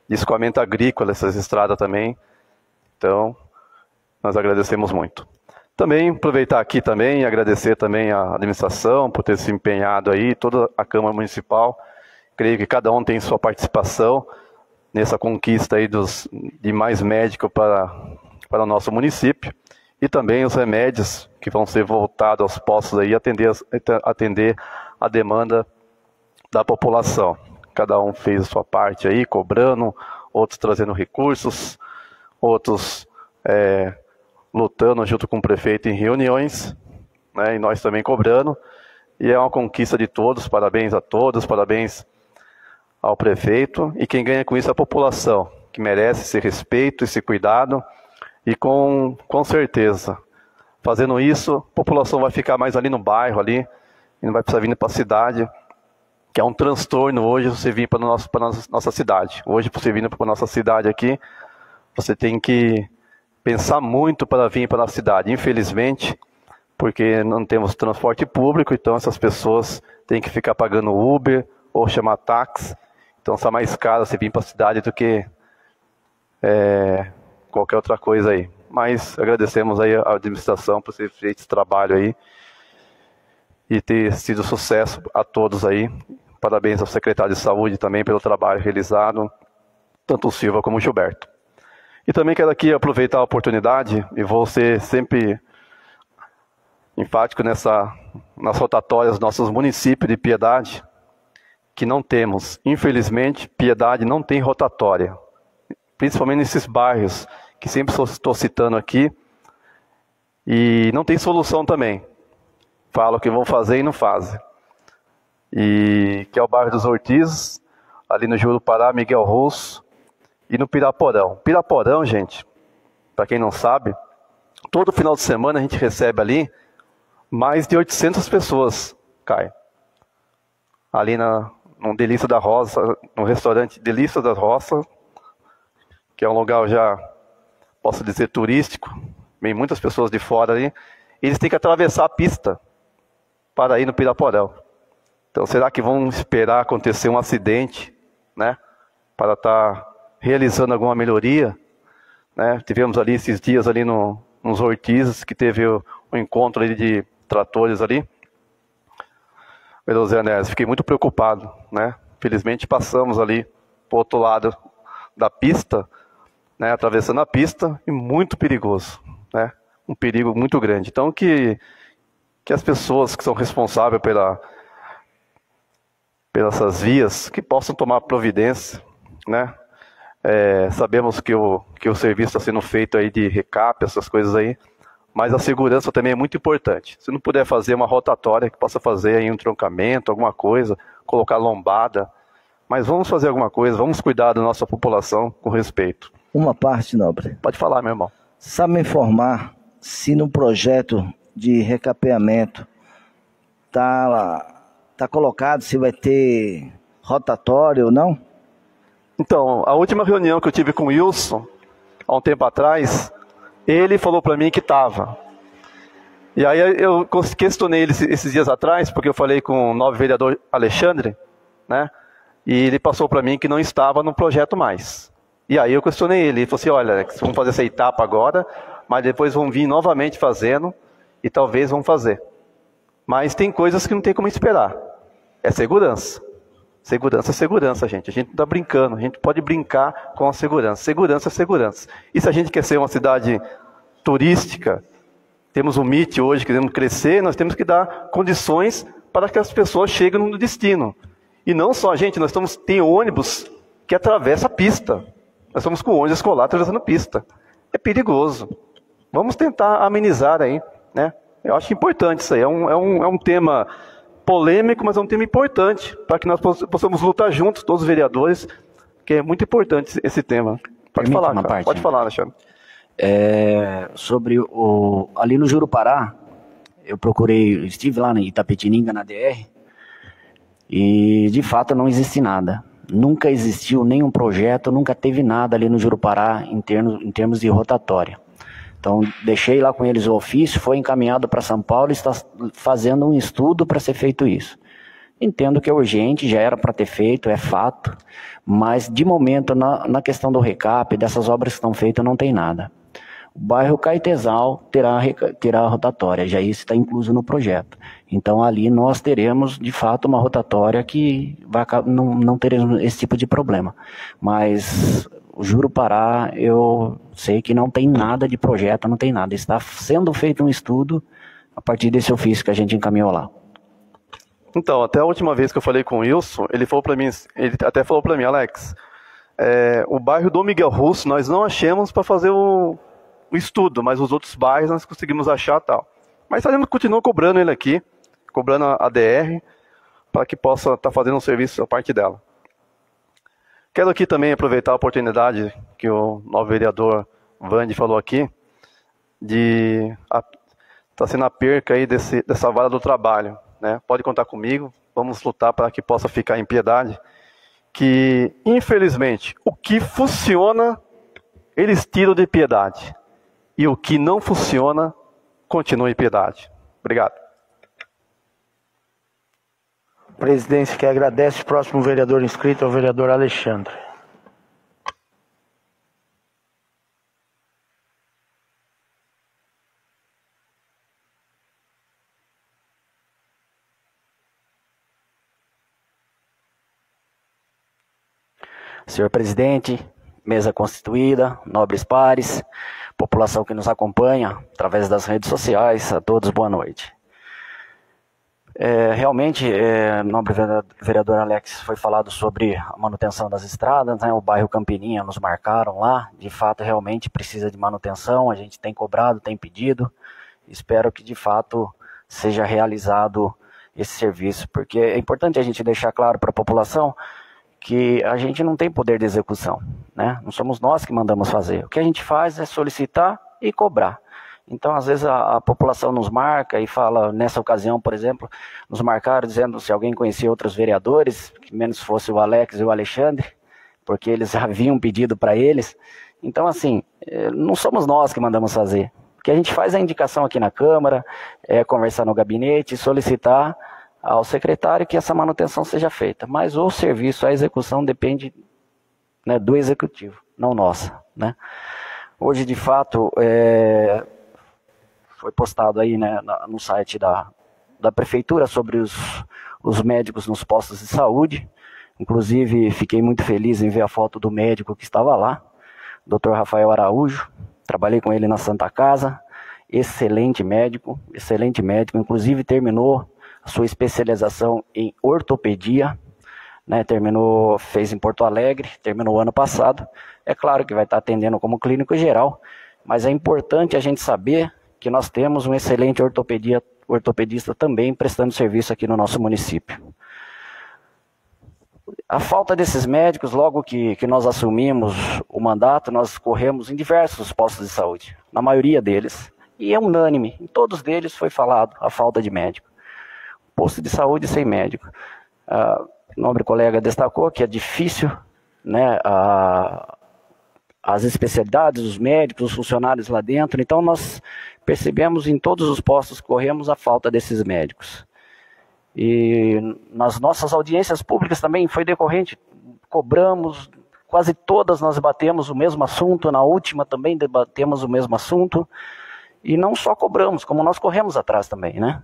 de escoamento agrícola, essas estradas também. Então, nós agradecemos muito. Também aproveitar aqui também e agradecer também à administração por ter se empenhado aí, toda a Câmara Municipal. Creio que cada um tem sua participação nessa conquista aí de mais médicos para o nosso município. E também os remédios que vão ser voltados aos postos aí, atender a demanda da população. Cada um fez a sua parte aí, cobrando, outros trazendo recursos, outros lutando junto com o prefeito em reuniões, né, e nós também cobrando. E é uma conquista de todos, parabéns a todos, parabéns ao prefeito. E quem ganha com isso é a população, que merece esse respeito, esse cuidado. E com certeza, fazendo isso, a população vai ficar mais ali no bairro, ali, e não vai precisar vir para a cidade, que é um transtorno hoje você vir para nossa cidade. Hoje, para você vir para a nossa cidade aqui, você tem que pensar muito para vir para a cidade, infelizmente, porque não temos transporte público, então essas pessoas têm que ficar pagando Uber ou chamar táxi. Então está mais caro você vir para a cidade do que qualquer outra coisa aí. Mas agradecemos aí a administração por ter feito esse trabalho aí e ter sido sucesso a todos aí. Parabéns ao secretário de Saúde também pelo trabalho realizado, tanto o Silva como o Gilberto. E também quero aqui aproveitar a oportunidade, e vou ser sempre enfático nas rotatórias dos nossos municípios de Piedade, que não temos. Infelizmente, Piedade não tem rotatória, principalmente nesses bairros, que sempre estou citando aqui, e não tem solução também. Falam que vão fazer e não fazem. E que é o bairro dos Ortizes, ali no Jurupará, Miguel Russo, e no Piraporão. Piraporão, gente, para quem não sabe, todo final de semana a gente recebe ali mais de 800 pessoas, Caio. Ali no Delícia da Roça, no restaurante Delícia da Roça, que é um lugar já, posso dizer, turístico, vem muitas pessoas de fora ali, e eles têm que atravessar a pista para ir no Piraporão. Então, será que vão esperar acontecer um acidente, né, para estar realizando alguma melhoria? Né? Tivemos ali esses dias ali nos Ortizes, que teve o encontro ali de tratores ali. Elozianese, fiquei muito preocupado, né? Felizmente passamos ali para o outro lado da pista, né, atravessando a pista, e muito perigoso, né? Um perigo muito grande. Então que as pessoas que são responsáveis pelas essas vias, que possam tomar providência, né? Sabemos que o serviço está sendo feito aí de recap, essas coisas aí, mas a segurança também é muito importante. Se não puder fazer uma rotatória, que possa fazer aí um troncamento, alguma coisa, colocar lombada, mas vamos fazer alguma coisa, vamos cuidar da nossa população com respeito. Uma parte, nobre. Pode falar, meu irmão. Sabe me informar se no projeto de recapeamento tá colocado se vai ter rotatório ou não? Então, a última reunião que eu tive com o Wilson, há um tempo atrás, ele falou para mim que estava. E aí eu questionei ele esses dias atrás, porque eu falei com o novo vereador Alexandre, né? E ele passou para mim que não estava no projeto mais. E aí eu questionei ele falou assim, olha, vamos fazer essa etapa agora, mas depois vão vir novamente fazendo, e talvez vão fazer. Mas tem coisas que não tem como esperar. É segurança. Segurança é segurança, gente. A gente não está brincando, a gente pode brincar com a segurança. Segurança é segurança. E se a gente quer ser uma cidade turística, temos um MIT hoje, queremos crescer, nós temos que dar condições para que as pessoas cheguem no destino. E não só, gente, tem ônibus que atravessa a pista. Nós estamos com o ônibus escolar atravessando a pista. É perigoso. Vamos tentar amenizar aí, né? Eu acho importante isso aí. É um tema polêmico, mas é um tema importante para que nós possamos lutar juntos, todos os vereadores, que é muito importante esse tema. Pode falar, cara. Parte, pode falar, Alexandre. Sobre ali no Jurupará, estive lá em Itapetininga, na DR, e de fato não existe nada. Nunca existiu nenhum projeto, nunca teve nada ali no Jurupará em termos de rotatória. Então, deixei lá com eles o ofício, foi encaminhado para São Paulo e está fazendo um estudo para ser feito isso. Entendo que é urgente, já era para ter feito, é fato, mas de momento na questão do recap, dessas obras que estão feitas, não tem nada. O bairro Caetesal terá rotatória, já isso está incluso no projeto. Então ali nós teremos de fato uma rotatória que não teremos esse tipo de problema. Mas o Jurupará, eu sei que não tem nada de projeto, não tem nada. Está sendo feito um estudo a partir desse ofício que a gente encaminhou lá. Então, até a última vez que eu falei com o Wilson, ele até falou para mim, Alex, o bairro do Miguel Russo nós não achamos para fazer o estudo, mas os outros bairros nós conseguimos achar tal. Mas a gente continua cobrando ele aqui, cobrando a DR, para que possa estar fazendo um serviço a parte dela. Quero aqui também aproveitar a oportunidade que o novo vereador Vande falou aqui, está sendo a perca aí dessa vara do trabalho. Né? Pode contar comigo, vamos lutar para que possa ficar em Piedade, que infelizmente o que funciona eles tiram de Piedade e o que não funciona continua em Piedade. Obrigado. Presidência que agradece. Próximo vereador inscrito é o vereador Alexandre. Senhor presidente, mesa constituída, nobres pares, população que nos acompanha através das redes sociais, a todos boa noite. Realmente, nobre vereador Alex, foi falado sobre a manutenção das estradas, né? O bairro Campininha nos marcaram lá, de fato realmente precisa de manutenção, a gente tem cobrado, tem pedido, espero que de fato seja realizado esse serviço, porque é importante a gente deixar claro para a população que a gente não tem poder de execução, né? Não somos nós que mandamos fazer. O que a gente faz é solicitar e cobrar. Então, às vezes, a população nos marca e fala, nessa ocasião, por exemplo, nos marcaram dizendo se alguém conhecia outros vereadores, que menos fosse o Alex e o Alexandre, porque eles haviam pedido para eles. Então, assim, não somos nós que mandamos fazer. O que a gente faz é a indicação aqui na Câmara, conversar no gabinete, solicitar ao secretário que essa manutenção seja feita. Mas o serviço, a execução depende, né, do executivo, não nossa, né? Hoje, de fato, foi postado aí, né, no site da prefeitura sobre os médicos nos postos de saúde. Inclusive, fiquei muito feliz em ver a foto do médico que estava lá, Dr. Rafael Araújo. Trabalhei com ele na Santa Casa, excelente médico, inclusive terminou a sua especialização em ortopedia, né, fez em Porto Alegre, terminou ano passado. É claro que vai estar atendendo como clínico geral, mas é importante a gente saber que nós temos um excelente ortopedista também prestando serviço aqui no nosso município. A falta desses médicos, logo que nós assumimos o mandato, nós corremos em diversos postos de saúde, na maioria deles, e é unânime, em todos eles foi falado a falta de médico. Posto de saúde sem médico. O nobre colega destacou que é difícil, né, as especialidades, os médicos, os funcionários lá dentro, então nós percebemos em todos os postos que corremos a falta desses médicos. E nas nossas audiências públicas também foi decorrente, cobramos, quase todas nós debatemos o mesmo assunto, na última também debatemos o mesmo assunto, e não só cobramos, como nós corremos atrás também, né?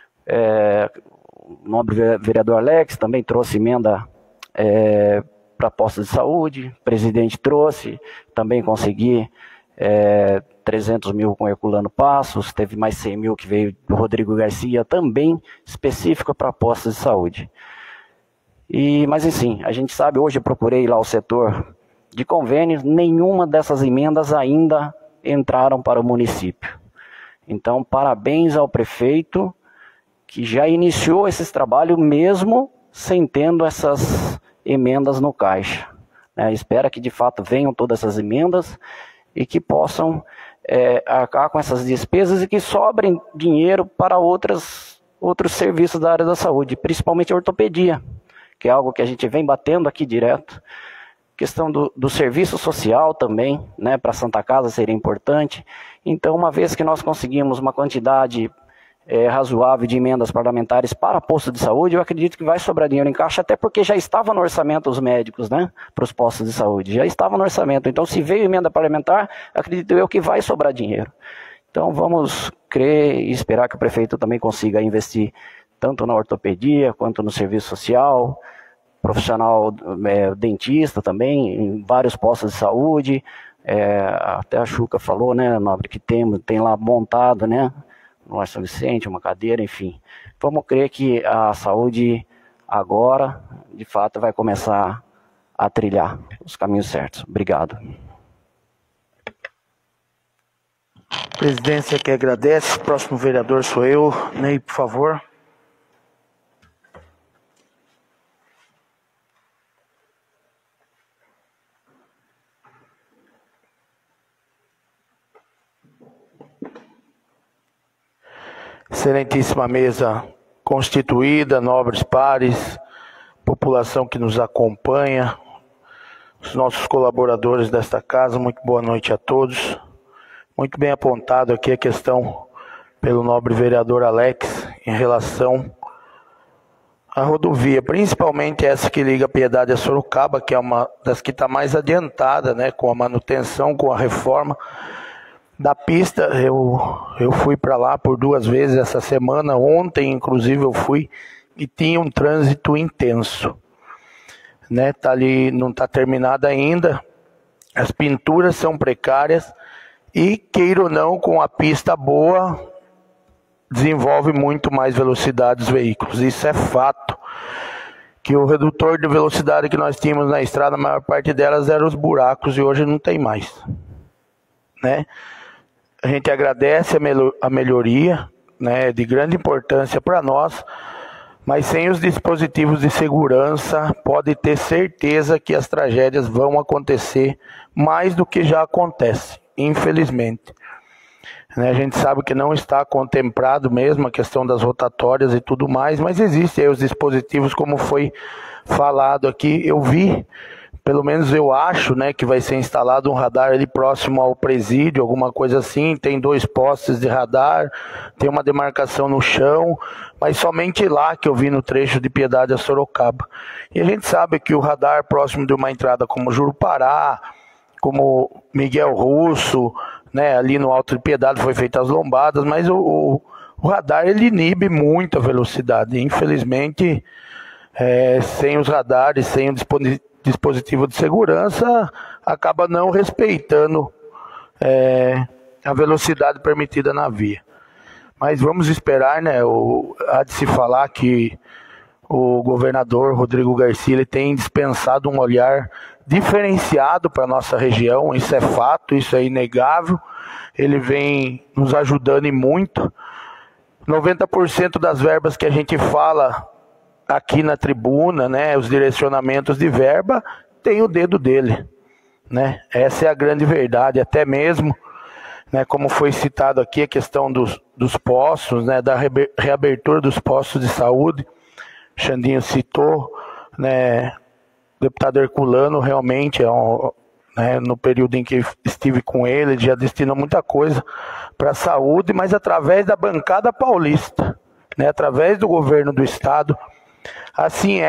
O nobre vereador Alex também trouxe emenda para postos de saúde, o presidente trouxe, também consegui 300 mil com Herculano Passos, teve mais 100 mil que veio do Rodrigo Garcia, também específico para postos de saúde. Mas assim, a gente sabe, hoje eu procurei lá o setor de convênios, nenhuma dessas emendas ainda entraram para o município. Então, parabéns ao prefeito, que já iniciou esses trabalhos mesmo sem tendo essas emendas no caixa. Espero que de fato venham todas essas emendas e que possam arcar com essas despesas e que sobrem dinheiro para outros serviços da área da saúde, principalmente a ortopedia, que é algo que a gente vem batendo aqui direto. Questão do serviço social também, né, para a Santa Casa seria importante. Então, uma vez que nós conseguimos uma quantidade razoável de emendas parlamentares para posto de saúde, eu acredito que vai sobrar dinheiro em caixa, até porque já estava no orçamento os médicos, né, para os postos de saúde, já estava no orçamento. Então, se veio emenda parlamentar, acredito eu que vai sobrar dinheiro. Então, vamos crer e esperar que o prefeito também consiga investir tanto na ortopedia, quanto no serviço social, profissional dentista também, em vários postos de saúde. Até a Chuca falou, né, Nobre, que tem lá montado, né, no São Vicente, uma cadeira, enfim. Vamos crer que a saúde agora, de fato, vai começar a trilhar os caminhos certos. Obrigado. Presidência que agradece. Próximo vereador sou eu. Ney, por favor. Excelentíssima mesa constituída, nobres pares, população que nos acompanha, os nossos colaboradores desta casa, muito boa noite a todos. Muito bem apontado aqui a questão pelo nobre vereador Alex em relação à rodovia, principalmente essa que liga a Piedade a Sorocaba, que é uma das que está mais adiantada, né, com a manutenção, com a reforma da pista. Eu fui para lá por 2 vezes essa semana, ontem inclusive eu fui, e tinha um trânsito intenso, né? Tá ali, não está terminada ainda, as pinturas são precárias e, queira ou não, com a pista boa, desenvolve muito mais velocidade os veículos. Isso é fato, que o redutor de velocidade que nós tínhamos na estrada, a maior parte delas eram os buracos, e hoje não tem mais, né? A gente agradece a melhoria, né, de grande importância para nós, mas sem os dispositivos de segurança, pode ter certeza que as tragédias vão acontecer mais do que já acontece, infelizmente. Né, a gente sabe que não está contemplado mesmo a questão das rotatórias e tudo mais, mas existem aí os dispositivos, como foi falado aqui. Eu vi, pelo menos eu acho, né, que vai ser instalado um radar ali próximo ao presídio, alguma coisa assim. Tem 2 postes de radar, tem uma demarcação no chão, mas somente lá que eu vi no trecho de Piedade a Sorocaba. E a gente sabe que o radar próximo de uma entrada como Jurupará, como Miguel Russo, né, ali no Alto de Piedade foi feita as lombadas, mas o radar ele inibe muito a velocidade. Infelizmente, sem os radares, sem o dispositivo de segurança, acaba não respeitando a velocidade permitida na via. Mas vamos esperar, né? Há de se falar que o governador Rodrigo Garcia ele tem dispensado um olhar diferenciado para a nossa região. Isso é fato, isso é inegável. Ele vem nos ajudando e muito. 90% das verbas que a gente fala aqui na tribuna, né, os direcionamentos de verba, tem o dedo dele, né? Essa é a grande verdade. Até mesmo, né, como foi citado aqui, a questão dos postos, né, da reabertura dos postos de saúde, Xandinho citou, né, o deputado Herculano realmente, né, no período em que estive com ele já destinou muita coisa para a saúde, mas através da bancada paulista, né, através do governo do estado. Assim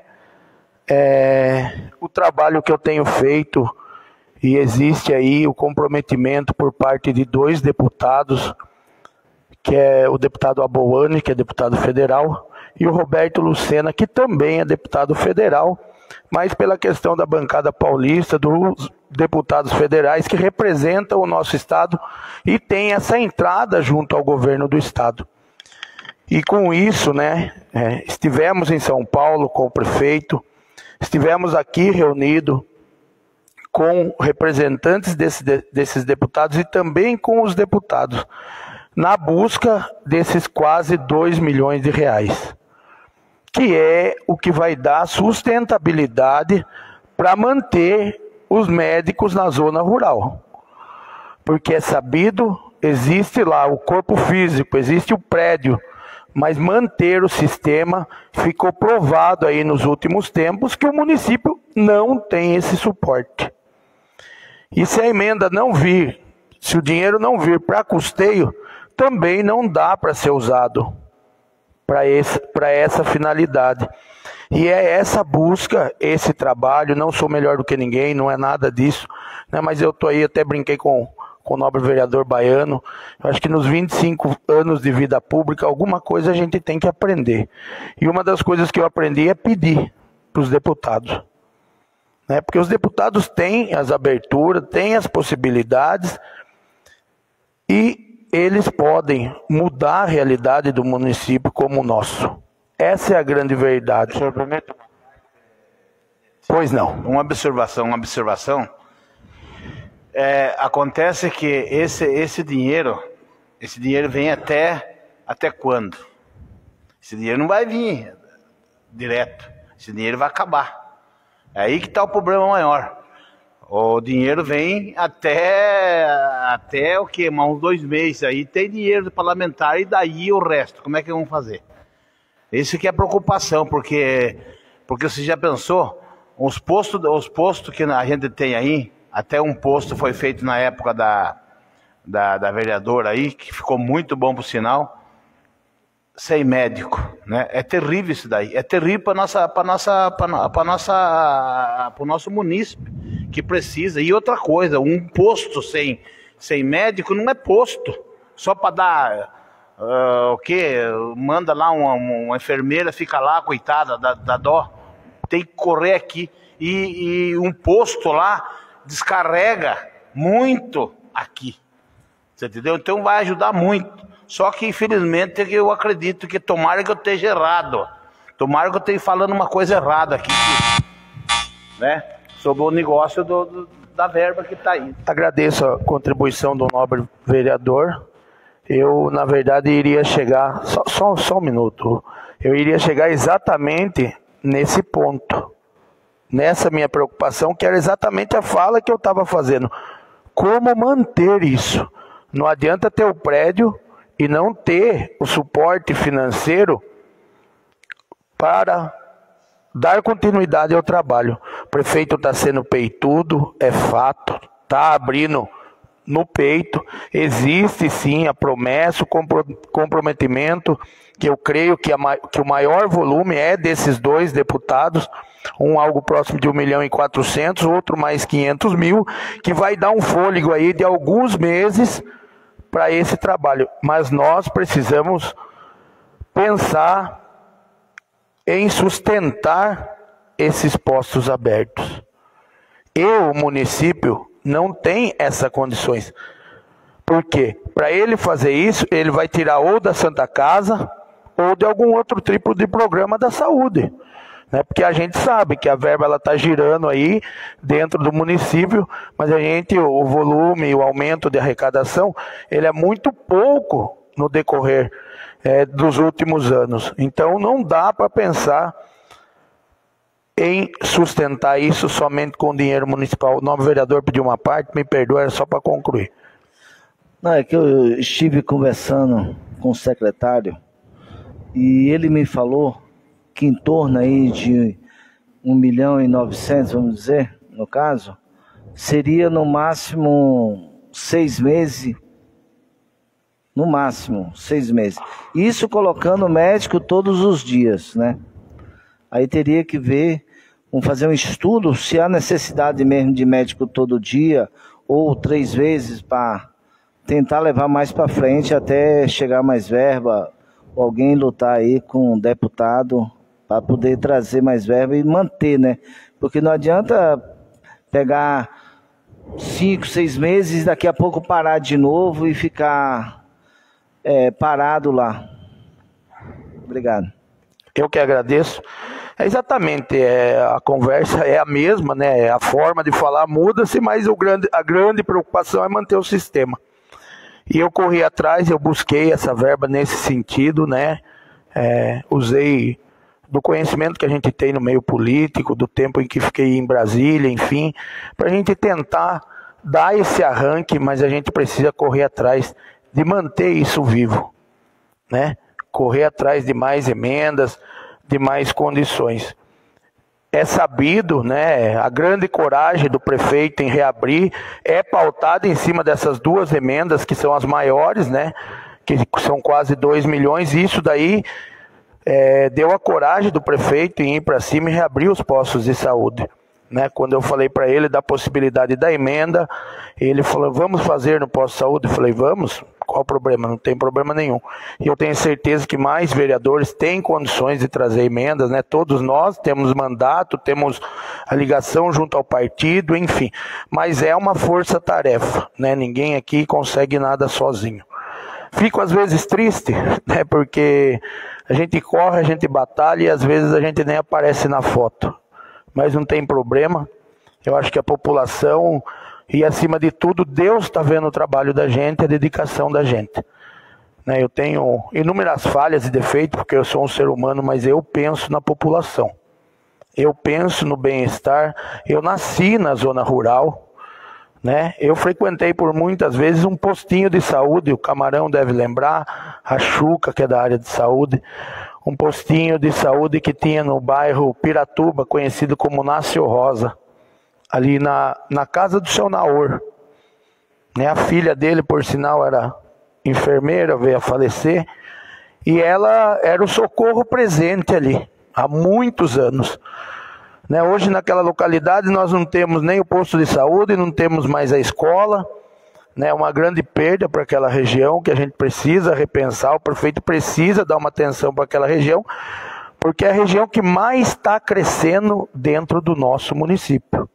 o trabalho que eu tenho feito, e existe aí o comprometimento por parte de 2 deputados, que é o deputado Aboane, que é deputado federal, e o Roberto Lucena, que também é deputado federal, mas pela questão da bancada paulista, dos deputados federais que representam o nosso estado e tem essa entrada junto ao governo do estado. E com isso, né, estivemos em São Paulo com o prefeito, estivemos aqui reunidos com representantes desses deputados e também com os deputados, na busca desses quase 2 milhões de reais, que é o que vai dar sustentabilidade para manter os médicos na zona rural. Porque é sabido, existe lá o corpo físico, existe o prédio, mas manter o sistema, ficou provado aí nos últimos tempos que o município não tem esse suporte. E se a emenda não vir, se o dinheiro não vir para custeio, também não dá para ser usado para essa finalidade. E é essa busca, esse trabalho. Não sou melhor do que ninguém, não é nada disso, né? Mas eu estou aí, até brinquei com o nobre vereador Baiano. Eu acho que nos 25 anos de vida pública, alguma coisa a gente tem que aprender. E uma das coisas que eu aprendi é pedir para os deputados, né? Porque os deputados têm as aberturas, têm as possibilidades, e eles podem mudar a realidade do município como o nosso. Essa é a grande verdade. O senhor permite? Pois não. Uma observação. Acontece que esse dinheiro vem até quando? Esse dinheiro não vai vir direto. Esse dinheiro vai acabar. É aí que está o problema maior. O dinheiro vem até o quê? Uns 2 meses. Aí tem dinheiro do parlamentar, e daí o resto. Como é que vão fazer? Isso que é a preocupação, porque você já pensou, os postos que a gente tem aí, até um posto foi feito na época da vereadora aí, que ficou muito bom por sinal, sem médico, né? É terrível isso daí, é terrível para o nosso município, que precisa. E outra coisa, um posto sem médico não é posto, só para dar... o que? Manda lá uma enfermeira, fica lá, coitada, dá dó. Tem que correr aqui. E um posto lá descarrega muito aqui. Você entendeu? Então vai ajudar muito. Só que infelizmente eu acredito que tomara que eu esteja errado. Tomara que eu esteja falando uma coisa errada aqui, né? Sobre o negócio da verba que está aí. Agradeço a contribuição do nobre vereador. Eu, na verdade, iria chegar... Só um minuto. Eu iria chegar exatamente nesse ponto. Nessa minha preocupação, que era exatamente a fala que eu estava fazendo. Como manter isso? Não adianta ter o prédio e não ter o suporte financeiro para dar continuidade ao trabalho. O prefeito está sendo peitudo, é fato. Está abrindo... no peito. Existe sim a promessa, o comprometimento, que eu creio que o maior volume é desses 2 deputados, um algo próximo de 1.400.000, outro mais 500.000, que vai dar um fôlego aí de alguns meses para esse trabalho. Mas nós precisamos pensar em sustentar esses postos abertos. O município não tem essas condições. Por quê? Para ele fazer isso, ele vai tirar ou da Santa Casa ou de algum outro tipo de programa da saúde, né? Porque a gente sabe que a verba está girando aí dentro do município, mas o volume, o aumento de arrecadação, ele é muito pouco no decorrer dos últimos anos. Então não dá para pensar em sustentar isso somente com dinheiro municipal. O novo vereador pediu uma parte, me perdoa, era só para concluir. Não, é que eu estive conversando com o secretário e ele me falou que em torno aí de 1.900.000, vamos dizer, no caso, seria no máximo 6 meses, no máximo 6 meses. Isso colocando médico todos os dias, né? Aí teria que ver, vamos fazer um estudo se há necessidade mesmo de médico todo dia ou 3 vezes para tentar levar mais para frente até chegar mais verba, ou alguém lutar aí com um deputado para poder trazer mais verba e manter, né? Porque não adianta pegar 5, 6 meses, daqui a pouco parar de novo e ficar parado lá. Obrigado. Eu que agradeço. Exatamente, a conversa é a mesma, né? A forma de falar muda-se, mas a grande preocupação é manter o sistema. E eu corri atrás, eu busquei essa verba nesse sentido, né? Usei do conhecimento que a gente tem no meio político, do tempo em que fiquei em Brasília, enfim, para a gente tentar dar esse arranque, mas a gente precisa correr atrás de manter isso vivo, né? Correr atrás de mais emendas, de mais condições. É sabido, né, a grande coragem do prefeito em reabrir é pautada em cima dessas 2 emendas que são as maiores, né, que são quase 2 milhões, e isso daí deu a coragem do prefeito em ir para cima e reabrir os postos de saúde. Né? Quando eu falei para ele da possibilidade da emenda, ele falou, vamos fazer no posto de saúde? Eu falei, vamos, qual o problema? Não tem problema nenhum. E eu tenho certeza que mais vereadores têm condições de trazer emendas, né? Todos nós temos mandato, temos a ligação junto ao partido, enfim, mas é uma força-tarefa, né? Ninguém aqui consegue nada sozinho. Fico às vezes triste, né? Porque a gente corre, a gente batalha e às vezes a gente nem aparece na foto. Mas não tem problema, eu acho que a população e acima de tudo Deus está vendo o trabalho da gente, a dedicação da gente. Né, eu tenho inúmeras falhas e defeitos porque eu sou um ser humano, mas eu penso na população, eu penso no bem-estar, eu nasci na zona rural, né? Eu frequentei por muitas vezes um postinho de saúde, o Camarão deve lembrar, a Chuca que é da área de saúde, um postinho de saúde que tinha no bairro Piratuba, conhecido como Nácio Rosa, ali na casa do seu Naor. Né? A filha dele, por sinal, era enfermeira, veio a falecer, e ela era o socorro presente ali, há muitos anos. Né? Hoje naquela localidade nós não temos nem o posto de saúde, não temos mais a escola, né, uma grande perda para aquela região que a gente precisa repensar, o prefeito precisa dar uma atenção para aquela região, porque é a região que mais está crescendo dentro do nosso município.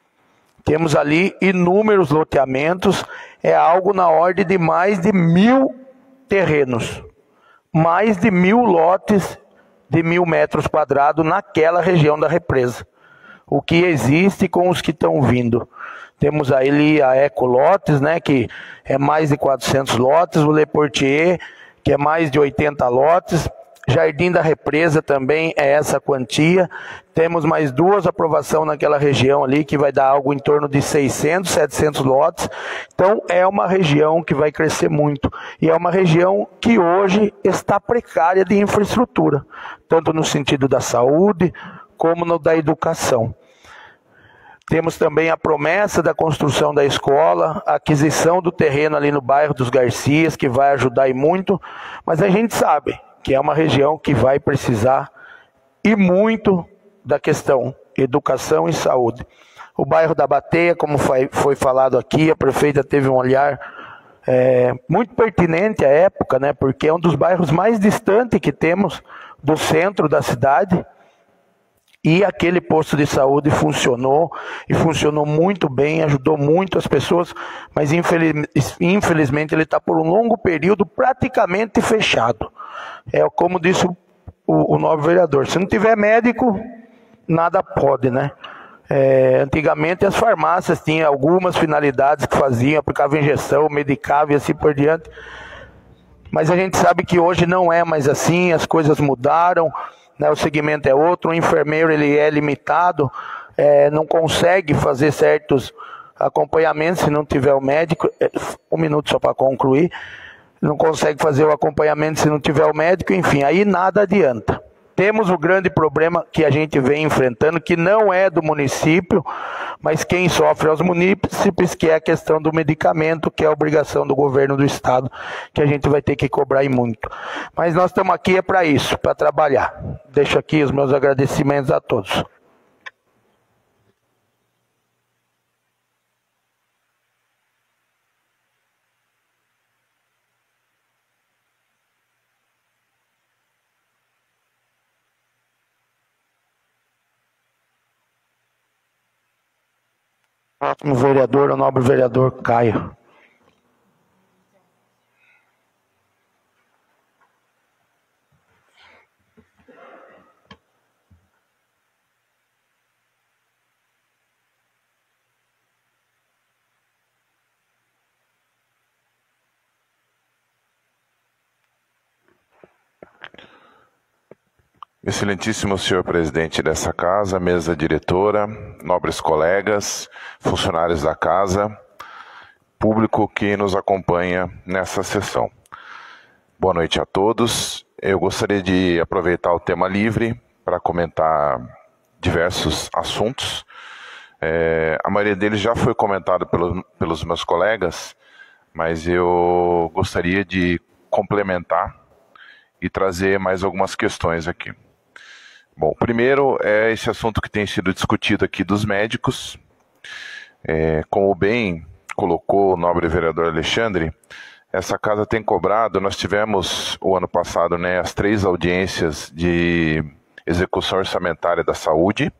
Temos ali inúmeros loteamentos, é algo na ordem de mais de 1.000 terrenos, mais de 1.000 lotes de 1.000 metros quadrados naquela região da represa. O que existe com os que estão vindo. Temos aí a Ecolotes, né, que é mais de 400 lotes, o Le Portier, que é mais de 80 lotes, Jardim da Represa também é essa quantia. Temos mais 2 aprovações naquela região ali, que vai dar algo em torno de 600, 700 lotes. Então é uma região que vai crescer muito. E é uma região que hoje está precária de infraestrutura, tanto no sentido da saúde, como no da educação. Temos também a promessa da construção da escola, a aquisição do terreno ali no bairro dos Garcias, que vai ajudar e muito, mas a gente sabe que é uma região que vai precisar e muito da questão educação e saúde. O bairro da Bateia, como foi falado aqui, a prefeita teve um olhar muito pertinente à época, né, porque é um dos bairros mais distantes que temos do centro da cidade. E aquele posto de saúde funcionou, e funcionou muito bem, ajudou muito as pessoas, mas infelizmente ele está por um longo período praticamente fechado. É como disse o novo vereador, se não tiver médico, nada pode, né? Antigamente as farmácias tinham algumas finalidades que faziam, aplicavam injeção, medicavam e assim por diante, mas a gente sabe que hoje não é mais assim, as coisas mudaram. O segmento é outro, o enfermeiro ele é limitado, não consegue fazer certos acompanhamentos se não tiver o médico, 1 minuto só para concluir, não consegue fazer o acompanhamento se não tiver o médico, enfim, aí nada adianta. Temos o grande problema que a gente vem enfrentando, que não é do município, mas quem sofre é os munícipes, que é a questão do medicamento, que é a obrigação do governo do estado, que a gente vai ter que cobrar e muito. Mas nós estamos aqui para isso, para trabalhar. Deixo aqui os meus agradecimentos a todos. Próximo vereador, o nobre vereador Caio. Excelentíssimo senhor presidente dessa casa, mesa diretora, nobres colegas, funcionários da casa, público que nos acompanha nessa sessão. Boa noite a todos. Eu gostaria de aproveitar o tema livre para comentar diversos assuntos. A maioria deles já foi comentado pelos meus colegas, mas eu gostaria de complementar e trazer mais algumas questões aqui. Bom, primeiro é esse assunto que tem sido discutido aqui dos médicos. Como bem colocou o nobre vereador Alexandre, essa casa tem cobrado, nós tivemos o ano passado, né, as 3 audiências de execução orçamentária da saúde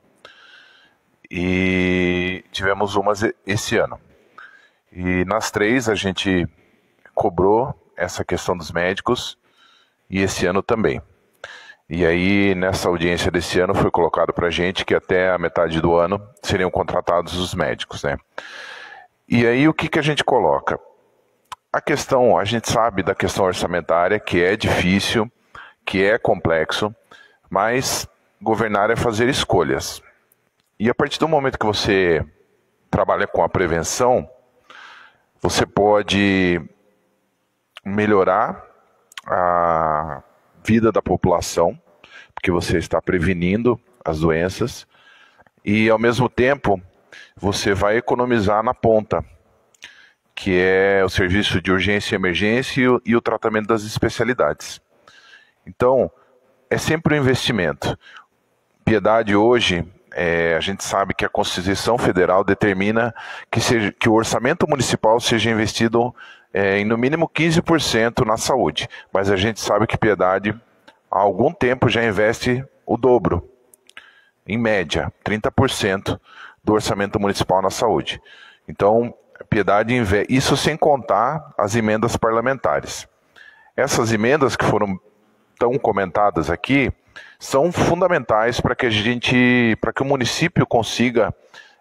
e tivemos umas esse ano. E nas 3 a gente cobrou essa questão dos médicos e esse ano também. E aí nessa audiência desse ano foi colocado para a gente que até a metade do ano seriam contratados os médicos, né? E aí o que a gente coloca? A gente sabe da questão orçamentária, que é difícil, que é complexo, mas governar é fazer escolhas. E a partir do momento que você trabalha com a prevenção, você pode melhorar a vida da população, porque você está prevenindo as doenças, e ao mesmo tempo você vai economizar na ponta, que é o serviço de urgência e emergência e o tratamento das especialidades. Então, é sempre um investimento. Piedade hoje, a gente sabe que a Constituição Federal determina que o orçamento municipal seja investido em no mínimo 15% na saúde, mas a gente sabe que Piedade há algum tempo já investe o dobro, em média, 30% do orçamento municipal na saúde. Então, Piedade investe, isso sem contar as emendas parlamentares. Essas emendas que foram tão comentadas aqui são fundamentais para que o município consiga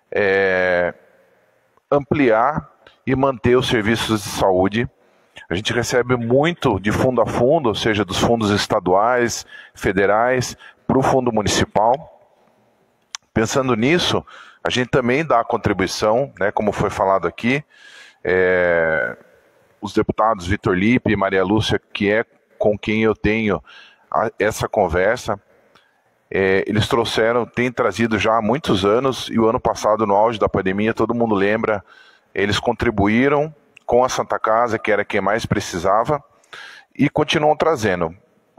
ampliar e manter os serviços de saúde. A gente recebe muito de fundo a fundo, ou seja, dos fundos estaduais, federais, para o fundo municipal. Pensando nisso, a gente também dá a contribuição, né, como foi falado aqui, os deputados Vitor Lippe e Maria Lúcia, que é com quem eu tenho essa conversa, eles têm trazido já há muitos anos, e o ano passado, no auge da pandemia, todo mundo lembra, eles contribuíram com a Santa Casa, que era quem mais precisava, e continuam trazendo.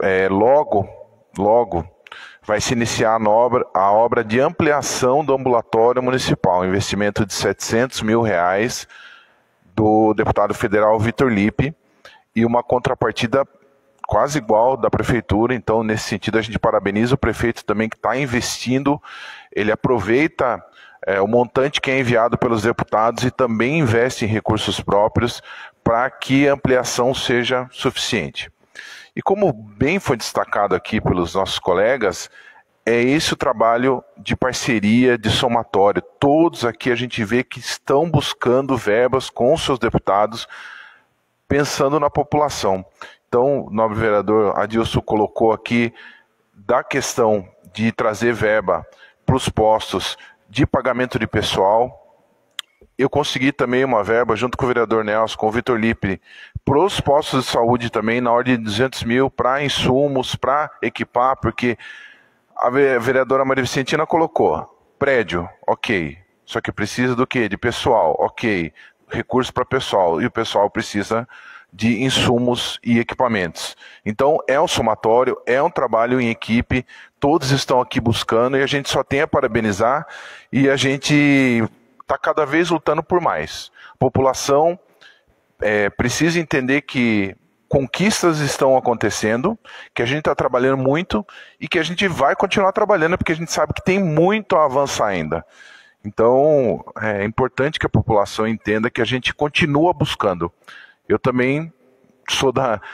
Logo vai se iniciar a obra de ampliação do ambulatório municipal, um investimento de R$700 mil do deputado federal Vitor Lippe, e uma contrapartida quase igual da prefeitura. Então, nesse sentido, a gente parabeniza o prefeito também, que está investindo. Ele aproveita o montante que é enviado pelos deputados e também investe em recursos próprios para que a ampliação seja suficiente. E como bem foi destacado aqui pelos nossos colegas, é esse o trabalho de parceria, de somatório. Todos aqui a gente vê que estão buscando verbas com os seus deputados, pensando na população. Então, o nobre vereador Adilson colocou aqui da questão de trazer verba para os postos de pagamento de pessoal. Eu consegui também uma verba, junto com o vereador Nelson, com o Vitor Lippe, para os postos de saúde também, na ordem de 200 mil, para insumos, para equipar, porque a vereadora Maria Vicentina colocou prédio, ok, só que precisa do quê? De pessoal, ok, recurso para pessoal, e o pessoal precisa de insumos e equipamentos. Então é um somatório, é um trabalho em equipe, todos estão aqui buscando e a gente só tem a parabenizar, e a gente está cada vez lutando por mais. A população precisa entender que conquistas estão acontecendo, que a gente está trabalhando muito e que a gente vai continuar trabalhando, porque a gente sabe que tem muito a avançar ainda. Então é importante que a população entenda que a gente continua buscando. Eu também sou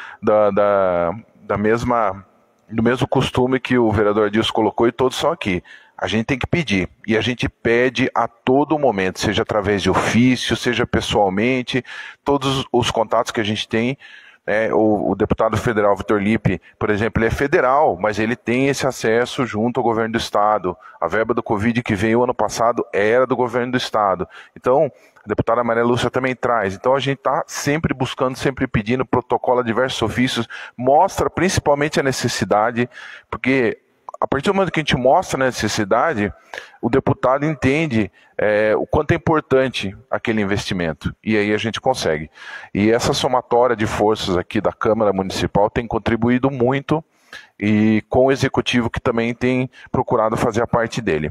do mesmo costume que o vereador Adilson colocou, e todos são aqui. A gente tem que pedir, e a gente pede a todo momento, seja através de ofício, seja pessoalmente, todos os contatos que a gente tem. O deputado federal Vitor Lippe, por exemplo, ele é federal, mas ele tem esse acesso junto ao governo do estado. A verba do Covid que veio ano passado era do governo do estado. Então, a deputada Maria Lúcia também traz. Então, a gente está sempre buscando, sempre pedindo, protocolo a diversos ofícios, mostra principalmente a necessidade, porque a partir do momento que a gente mostra a necessidade, o deputado entende o quanto é importante aquele investimento, e aí a gente consegue. E essa somatória de forças aqui da Câmara Municipal tem contribuído muito, e com o Executivo que também tem procurado fazer a parte dele.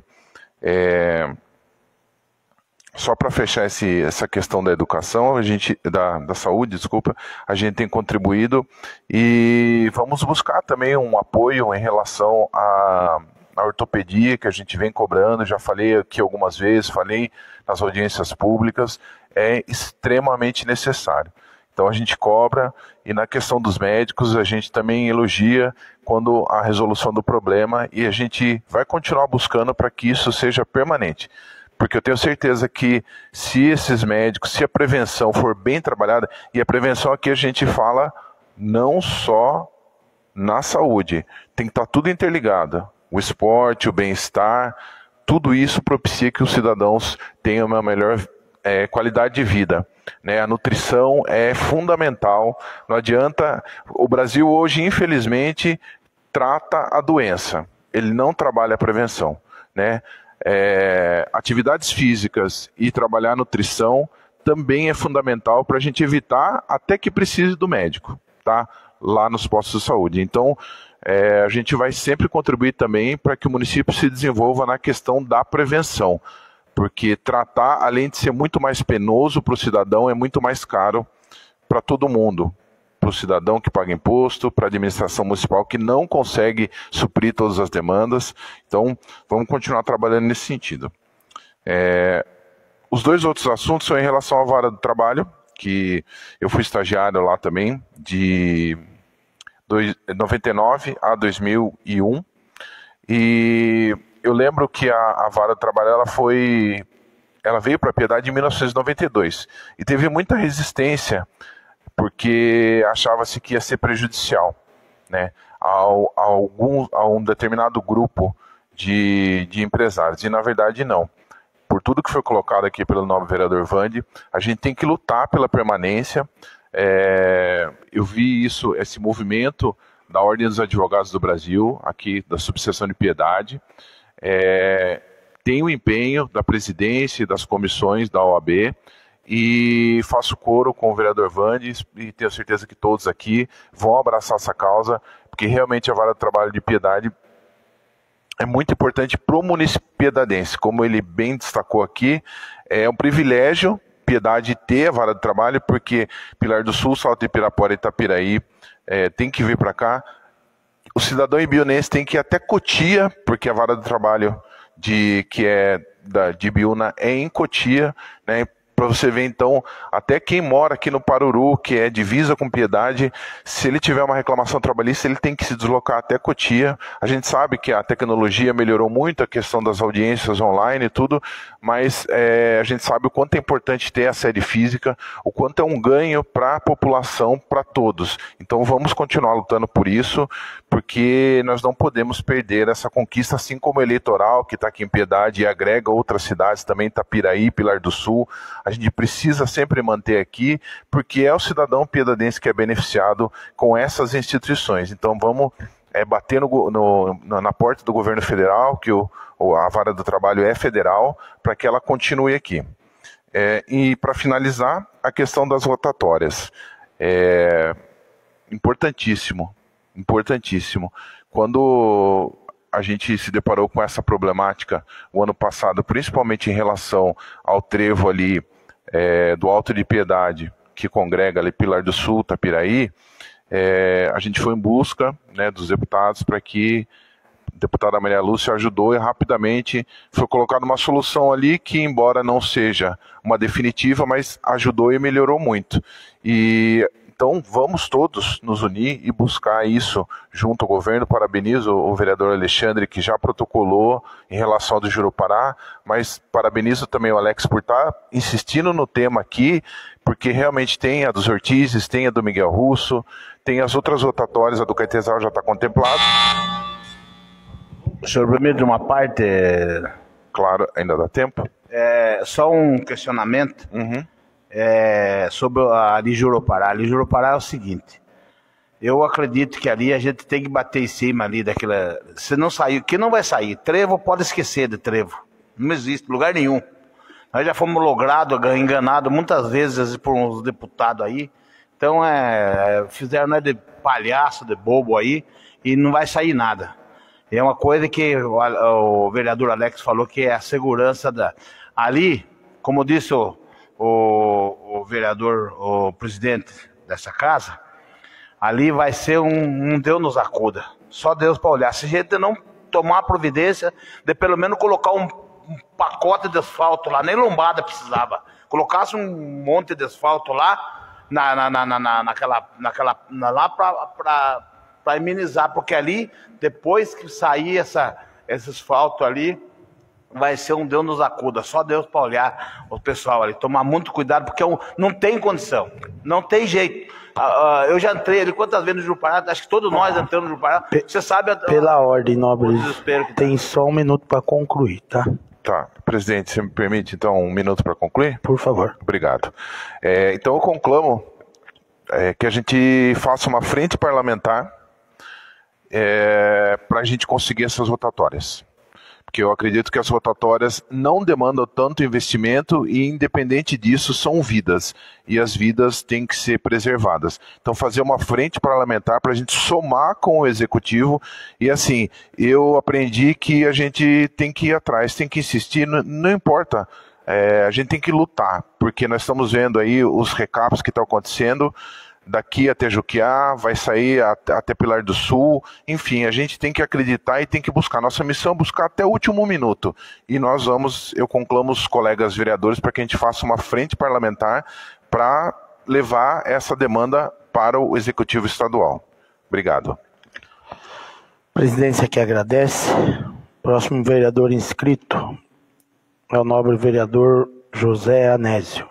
Só para fechar essa questão da educação, da saúde, desculpa, a gente tem contribuído e vamos buscar também um apoio em relação à ortopedia, que a gente vem cobrando, já falei aqui algumas vezes, falei nas audiências públicas, é extremamente necessário. Então a gente cobra, e na questão dos médicos a gente também elogia quando a resolução do problema, e a gente vai continuar buscando para que isso seja permanente. Porque eu tenho certeza que se esses médicos, se a prevenção for bem trabalhada, e a prevenção aqui a gente fala não só na saúde, tem que estar tudo interligado. O esporte, o bem-estar, tudo isso propicia que os cidadãos tenham uma melhor qualidade de vida. Né? A nutrição é fundamental, não adianta. O Brasil hoje, infelizmente, trata a doença, ele não trabalha a prevenção, né? Atividades físicas e trabalhar a nutrição também é fundamental para a gente evitar até que precise do médico, tá? Lá nos postos de saúde. Então, a gente vai sempre contribuir também para que o município se desenvolva na questão da prevenção, porque tratar, além de ser muito mais penoso para o cidadão, é muito mais caro para todo mundo. Para o cidadão que paga imposto, para a administração municipal que não consegue suprir todas as demandas. Então, vamos continuar trabalhando nesse sentido. Os dois outros assuntos são em relação à vara do trabalho, que eu fui estagiário lá também, de 99 a 2001, e eu lembro que a vara do trabalho ela veio para a Piedade em 1992, e teve muita resistência, porque achava-se que ia ser prejudicial, né, a um determinado grupo de empresários, e na verdade não. Por tudo que foi colocado aqui pelo nobre vereador Vande, a gente tem que lutar pela permanência. Eu vi esse movimento da Ordem dos Advogados do Brasil, aqui da subseção de Piedade, tem o empenho da presidência e das comissões da OAB, e faço coro com o vereador Vande, e tenho certeza que todos aqui vão abraçar essa causa, porque realmente a vara do trabalho de Piedade é muito importante para o município piedadense. Como ele bem destacou aqui, é um privilégio Piedade ter a vara do trabalho, porque Pilar do Sul, Salto de Pirapora e Itapiraí tem que vir para cá. O cidadão ibionense tem que ir até Cotia, porque a vara do trabalho de Ibiúna é em Cotia, né? Para você ver, então, até quem mora aqui no Paruru, que é divisa com Piedade, se ele tiver uma reclamação trabalhista, ele tem que se deslocar até Cotia. A gente sabe que a tecnologia melhorou muito a questão das audiências online e tudo, mas a gente sabe o quanto é importante ter a sede física, o quanto é um ganho para a população, para todos. Então vamos continuar lutando por isso, porque nós não podemos perder essa conquista, assim como o eleitoral, que está aqui em Piedade e agrega outras cidades também, Itapiraí, Pilar do Sul. A gente precisa sempre manter aqui, porque é o cidadão piedadense que é beneficiado com essas instituições. Então vamos bater na porta do governo federal, que a vara do trabalho é federal, para que ela continue aqui. E para finalizar, a questão das rotatórias. Importantíssimo. Quando a gente se deparou com essa problemática o ano passado, principalmente em relação ao trevo ali do Alto de Piedade, que congrega ali Pilar do Sul, Itapiraí, a gente foi em busca, né, dos deputados para que a deputada Maria Lúcia ajudou e rapidamente foi colocada uma solução ali que, embora não seja uma definitiva, mas ajudou e melhorou muito. Então vamos todos nos unir e buscar isso junto ao governo. Parabenizo o vereador Alexandre, que já protocolou em relação ao do Jurupará, mas parabenizo também o Alex por estar insistindo no tema aqui, porque realmente tem a dos Ortizes, tem a do Miguel Russo, tem as outras rotatórias, a do Caetesal já está contemplado. O senhor, primeiro de uma parte... Claro, ainda dá tempo? Só um questionamento. Uhum. Sobre a Jurupará. A Jurupará é o seguinte: Eu acredito que ali a gente tem que bater em cima ali daquela... Se não sair, que não vai sair. Trevo, pode esquecer de trevo. Não existe lugar nenhum. Nós já fomos logrados, enganados muitas vezes por uns deputados aí. Então, fizeram nós de palhaço, de bobo aí, e não vai sair nada. É uma coisa que o vereador Alex falou, que é a segurança da... Ali, como disse o vereador, o presidente dessa casa, ali vai ser um Deus nos acuda. Só Deus para olhar. Se a gente não tomar a providência de pelo menos colocar um pacote de asfalto lá, nem lombada precisava. Colocasse um monte de asfalto lá, lá para amenizar, porque ali, depois que sair esse asfalto ali, vai ser um Deus nos acuda. Só Deus para olhar o pessoal ali. Tomar muito cuidado, porque não tem condição. Não tem jeito. Eu já entrei ali quantas vezes no Jurupará, acho que todos nós entramos no Jurupará. Você sabe... Pela ordem, nobre, tem só um minuto para concluir, tá? Tá, presidente, você me permite então um minuto para concluir? Por favor. Obrigado. Então eu conclamo que a gente faça uma frente parlamentar para a gente conseguir essas rotatórias. Porque eu acredito que as rotatórias não demandam tanto investimento e, independente disso, são vidas. E as vidas têm que ser preservadas. Então, fazer uma frente parlamentar para a gente somar com o executivo. E, assim, eu aprendi que a gente tem que ir atrás, tem que insistir, não importa. A gente tem que lutar, porque nós estamos vendo aí os recaps que estão acontecendo. Daqui até Juquiá, vai sair até Pilar do Sul, enfim, a gente tem que acreditar e tem que buscar. Nossa missão é buscar até o último minuto. E eu conclamo os colegas vereadores para que a gente faça uma frente parlamentar para levar essa demanda para o Executivo Estadual. Obrigado. A presidência que agradece. Próximo vereador inscrito é o nobre vereador José Anésio.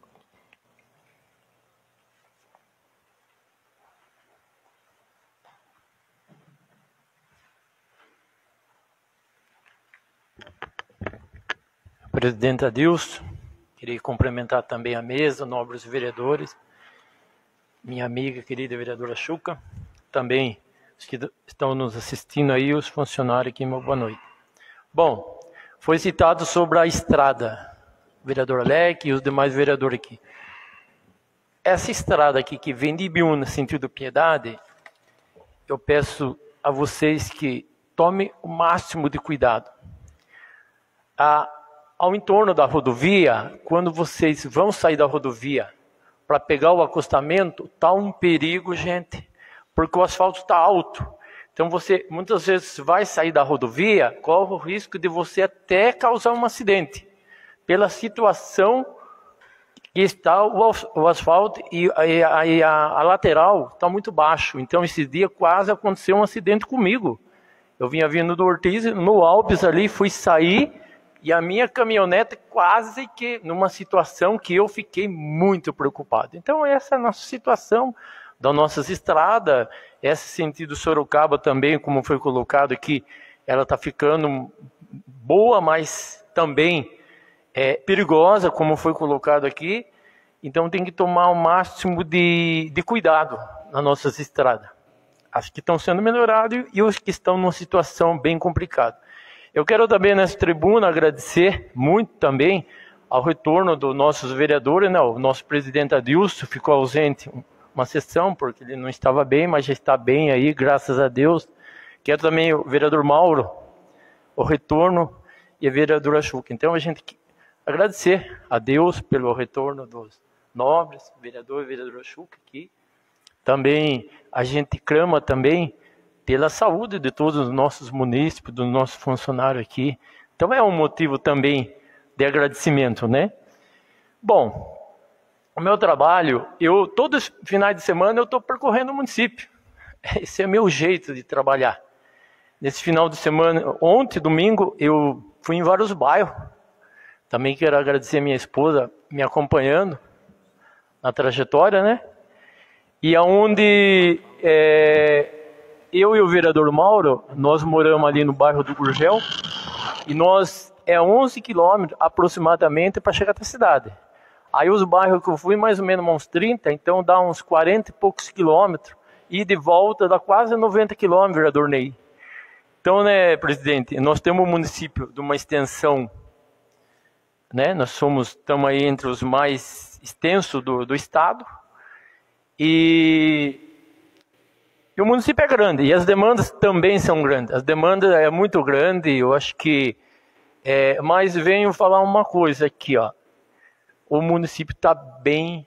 Presidente Adilson, queria cumprimentar também a mesa, nobres vereadores, minha amiga querida vereadora Chuca, também os que estão nos assistindo aí, os funcionários aqui, uma boa noite. Bom, foi citado sobre a estrada, o vereador Alec e os demais vereadores aqui. Essa estrada aqui que vem de Ibiúna, sentido Piedade, eu peço a vocês que tomem o máximo de cuidado. Ao entorno da rodovia, quando vocês vão sair da rodovia para pegar o acostamento, está um perigo, gente, porque o asfalto está alto. Então você muitas vezes vai sair da rodovia, corre o risco de você até causar um acidente, pela situação que está o asfalto e a lateral está muito baixo. Então esse dia quase aconteceu um acidente comigo. Eu vinha vindo do Ortiz, no Alpes ali, fui sair... E a minha caminhonete quase que numa situação que eu fiquei muito preocupado. Então essa é a nossa situação das nossas estradas, esse sentido Sorocaba também, como foi colocado aqui, ela está ficando boa, mas também perigosa, como foi colocado aqui. Então tem que tomar o máximo de cuidado nas nossas estradas. As que estão sendo melhoradas e os que estão numa situação bem complicada. Eu quero também nessa tribuna agradecer muito também ao retorno dos nossos vereadores, né? O nosso presidente Adilson ficou ausente uma sessão porque ele não estava bem, mas já está bem aí, graças a Deus. Quero também o vereador Mauro, o retorno, e a vereadora Chuca. Então a gente agradecer a Deus pelo retorno dos nobres, vereador e vereadora Chuca aqui. Também a gente clama também pela saúde de todos os nossos munícipes, dos nossos funcionários aqui. Então é um motivo também de agradecimento, né? Bom, o meu trabalho, todos os finais de semana eu estou percorrendo o município. Esse é meu jeito de trabalhar. Nesse final de semana, ontem, domingo, eu fui em vários bairros. Também quero agradecer a minha esposa me acompanhando na trajetória, né? E aonde eu e o vereador Mauro, nós moramos ali no bairro do Gurgel, e nós 11 quilômetros aproximadamente para chegar até a cidade. Aí os bairros que eu fui, mais ou menos uns 30, então dá uns 40 e poucos quilômetros. e de volta dá quase 90 quilômetros, vereador Ney. Então, né, presidente, nós temos um município de uma extensão, né, nós estamos aí entre os mais extensos do estado, e o município é grande, e as demandas também são grandes. As demandas é muito grande, eu acho que... mas venho falar uma coisa aqui, ó. O município está bem...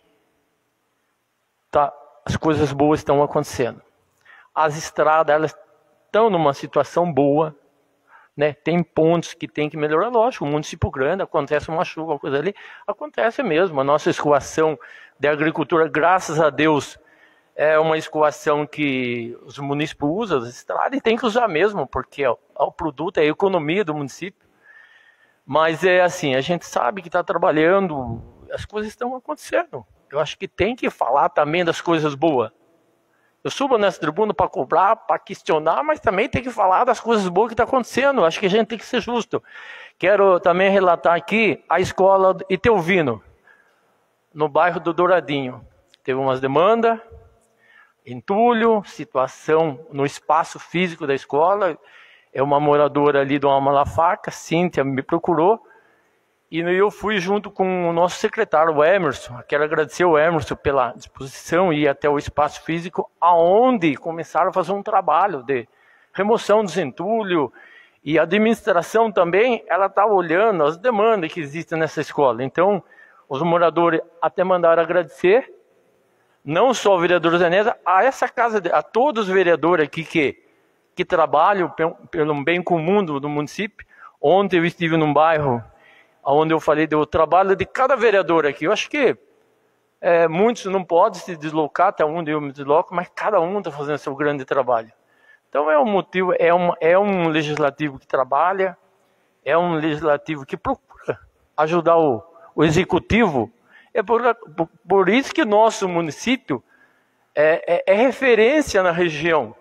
as coisas boas estão acontecendo. As estradas, elas estão numa situação boa, né? Tem pontos que tem que melhorar, lógico. O município grande, acontece uma chuva, uma coisa ali, acontece mesmo. A nossa escoação de agricultura, graças a Deus, é uma escoação que os municípios usam, as estradas, e tem que usar mesmo, porque o produto é a economia do município. Mas é assim, a gente sabe que está trabalhando, as coisas estão acontecendo. Eu acho que tem que falar também das coisas boas. Eu subo nessa tribuna para cobrar, para questionar, mas também tem que falar das coisas boas que estão acontecendo. Eu acho que a gente tem que ser justo. Quero também relatar aqui a escola Iteuvino, no bairro do Douradinho. Teve umas demandas, entulho, situação no espaço físico da escola. É uma moradora ali do Amalafaca, Cíntia, me procurou. E eu fui junto com o nosso secretário, o Emerson. Quero agradecer ao Emerson pela disposição e ir até o espaço físico, aonde começaram a fazer um trabalho de remoção dos entulhos. E a administração também, ela está olhando as demandas que existem nessa escola. Então, os moradores até mandaram agradecer, não só o vereador Zanesa, a essa casa, a todos os vereadores aqui que trabalham pelo bem comum do município. Ontem eu estive num bairro onde eu falei do trabalho de cada vereador aqui. Eu acho que muitos não podem se deslocar até onde eu me desloco, mas cada um está fazendo seu grande trabalho. Então é um motivo, é um legislativo que trabalha, é um legislativo que procura ajudar o executivo. É por isso que nosso município é referência na região.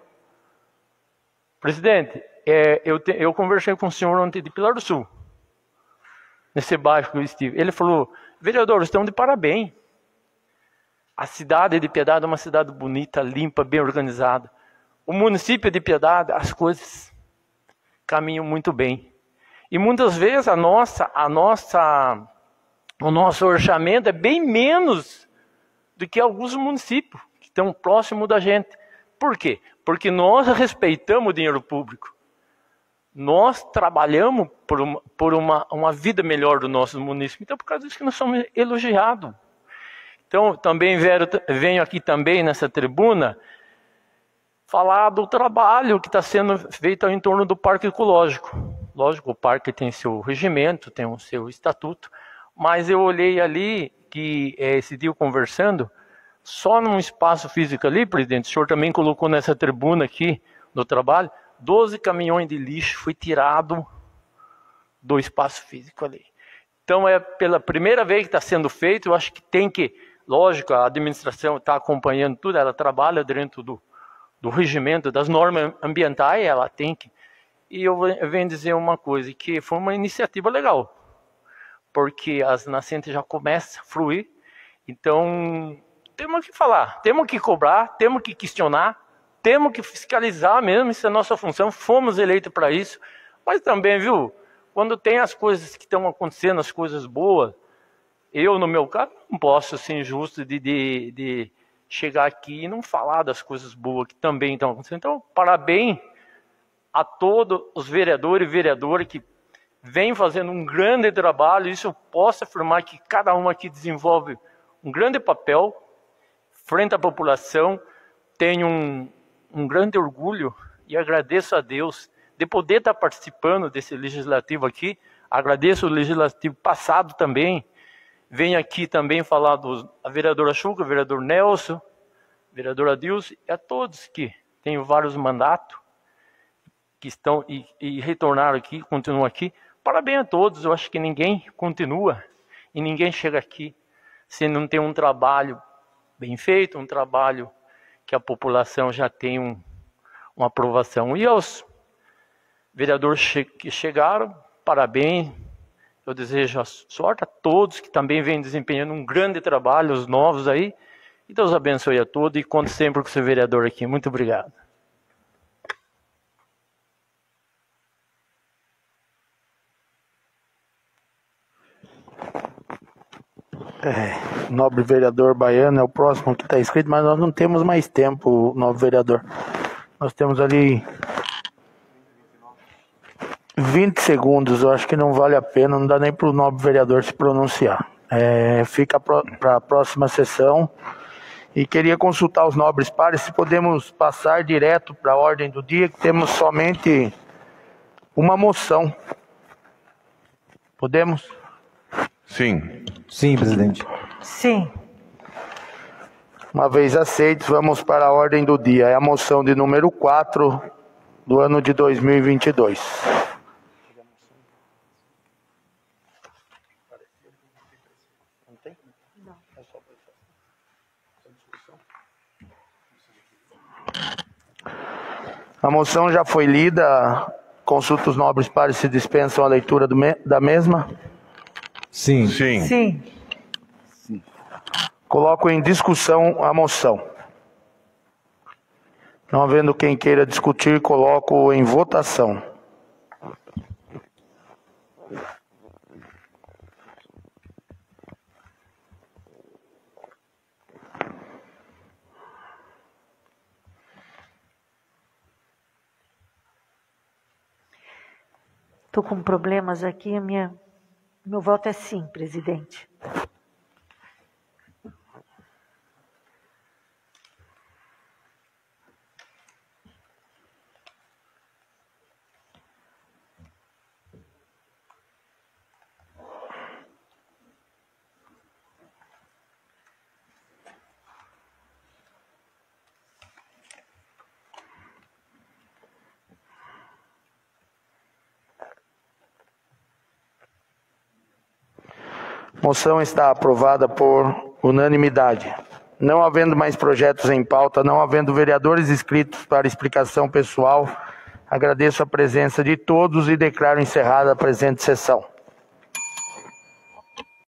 Presidente, eu conversei com o senhor ontem de Pilar do Sul, nesse bairro que eu estive. Ele falou, vereador, estão de parabéns. A cidade de Piedade é uma cidade bonita, limpa, bem organizada. O município de Piedade, as coisas caminham muito bem. E muitas vezes o nosso orçamento é bem menos do que alguns municípios que estão próximos da gente. Por quê? Porque nós respeitamos o dinheiro público. Nós trabalhamos por uma vida melhor do nosso município. Então, por causa disso que nós somos elogiados. Então, também venho aqui também nessa tribuna falar do trabalho que está sendo feito em torno do Parque Ecológico. Lógico, o parque tem seu regimento, tem o seu estatuto, mas eu olhei ali que esse dia conversando, só num espaço físico ali, presidente, o senhor também colocou nessa tribuna aqui no trabalho, 12 caminhões de lixo foi tirado do espaço físico ali. Então é pela primeira vez que está sendo feito, eu acho que tem que, lógico, a administração está acompanhando tudo, ela trabalha dentro do regimento, das normas ambientais, ela tem que... E eu venho dizer uma coisa, que foi uma iniciativa legal, porque as nascentes já começam a fluir, então temos que falar, temos que cobrar, temos que questionar, temos que fiscalizar mesmo, isso é nossa função, fomos eleitos para isso, mas também, viu, quando tem as coisas que estão acontecendo, as coisas boas, eu, no meu caso, não posso ser injusto de chegar aqui e não falar das coisas boas que também estão acontecendo. Então, parabéns a todos os vereadores e vereadoras que vêm fazendo um grande trabalho, isso eu posso afirmar que cada um aqui desenvolve um grande papel frente à população, tenho um grande orgulho e agradeço a Deus de poder estar participando desse legislativo aqui. Agradeço o legislativo passado também. Venho aqui também falar da vereadora Chuca, vereador Nelson, vereadora Dilce, e a todos que têm vários mandatos, que estão e retornaram aqui, continuam aqui. Parabéns a todos, eu acho que ninguém continua e ninguém chega aqui se não tem um trabalho bem feito, um trabalho que a população já tem uma aprovação. E aos vereadores que chegaram, parabéns, eu desejo a sorte a todos que também vêm desempenhando um grande trabalho, os novos aí, Que Deus abençoe a todos e conte sempre com o seu vereador aqui. Muito obrigado. Nobre vereador Baiano é o próximo que está inscrito, mas nós não temos mais tempo, nobre vereador. Nós temos ali 20 segundos, eu acho que não vale a pena, não dá nem para o nobre vereador se pronunciar. Fica para a próxima sessão. E queria consultar os nobres pares se podemos passar direto para a ordem do dia, que temos somente uma moção. Podemos? Sim. Sim, presidente. Sim. Uma vez aceitos, vamos para a ordem do dia. É a moção de número 4 do ano de 2022. A moção já foi lida. Consulta os nobres pares se dispensam a leitura da mesma. Sim. Sim. Sim. Coloco em discussão a moção. Não havendo quem queira discutir, coloco em votação. Estou com problemas aqui, meu voto é sim, presidente. Moção está aprovada por unanimidade. Não havendo mais projetos em pauta, não havendo vereadores inscritos para explicação pessoal, agradeço a presença de todos e declaro encerrada a presente sessão.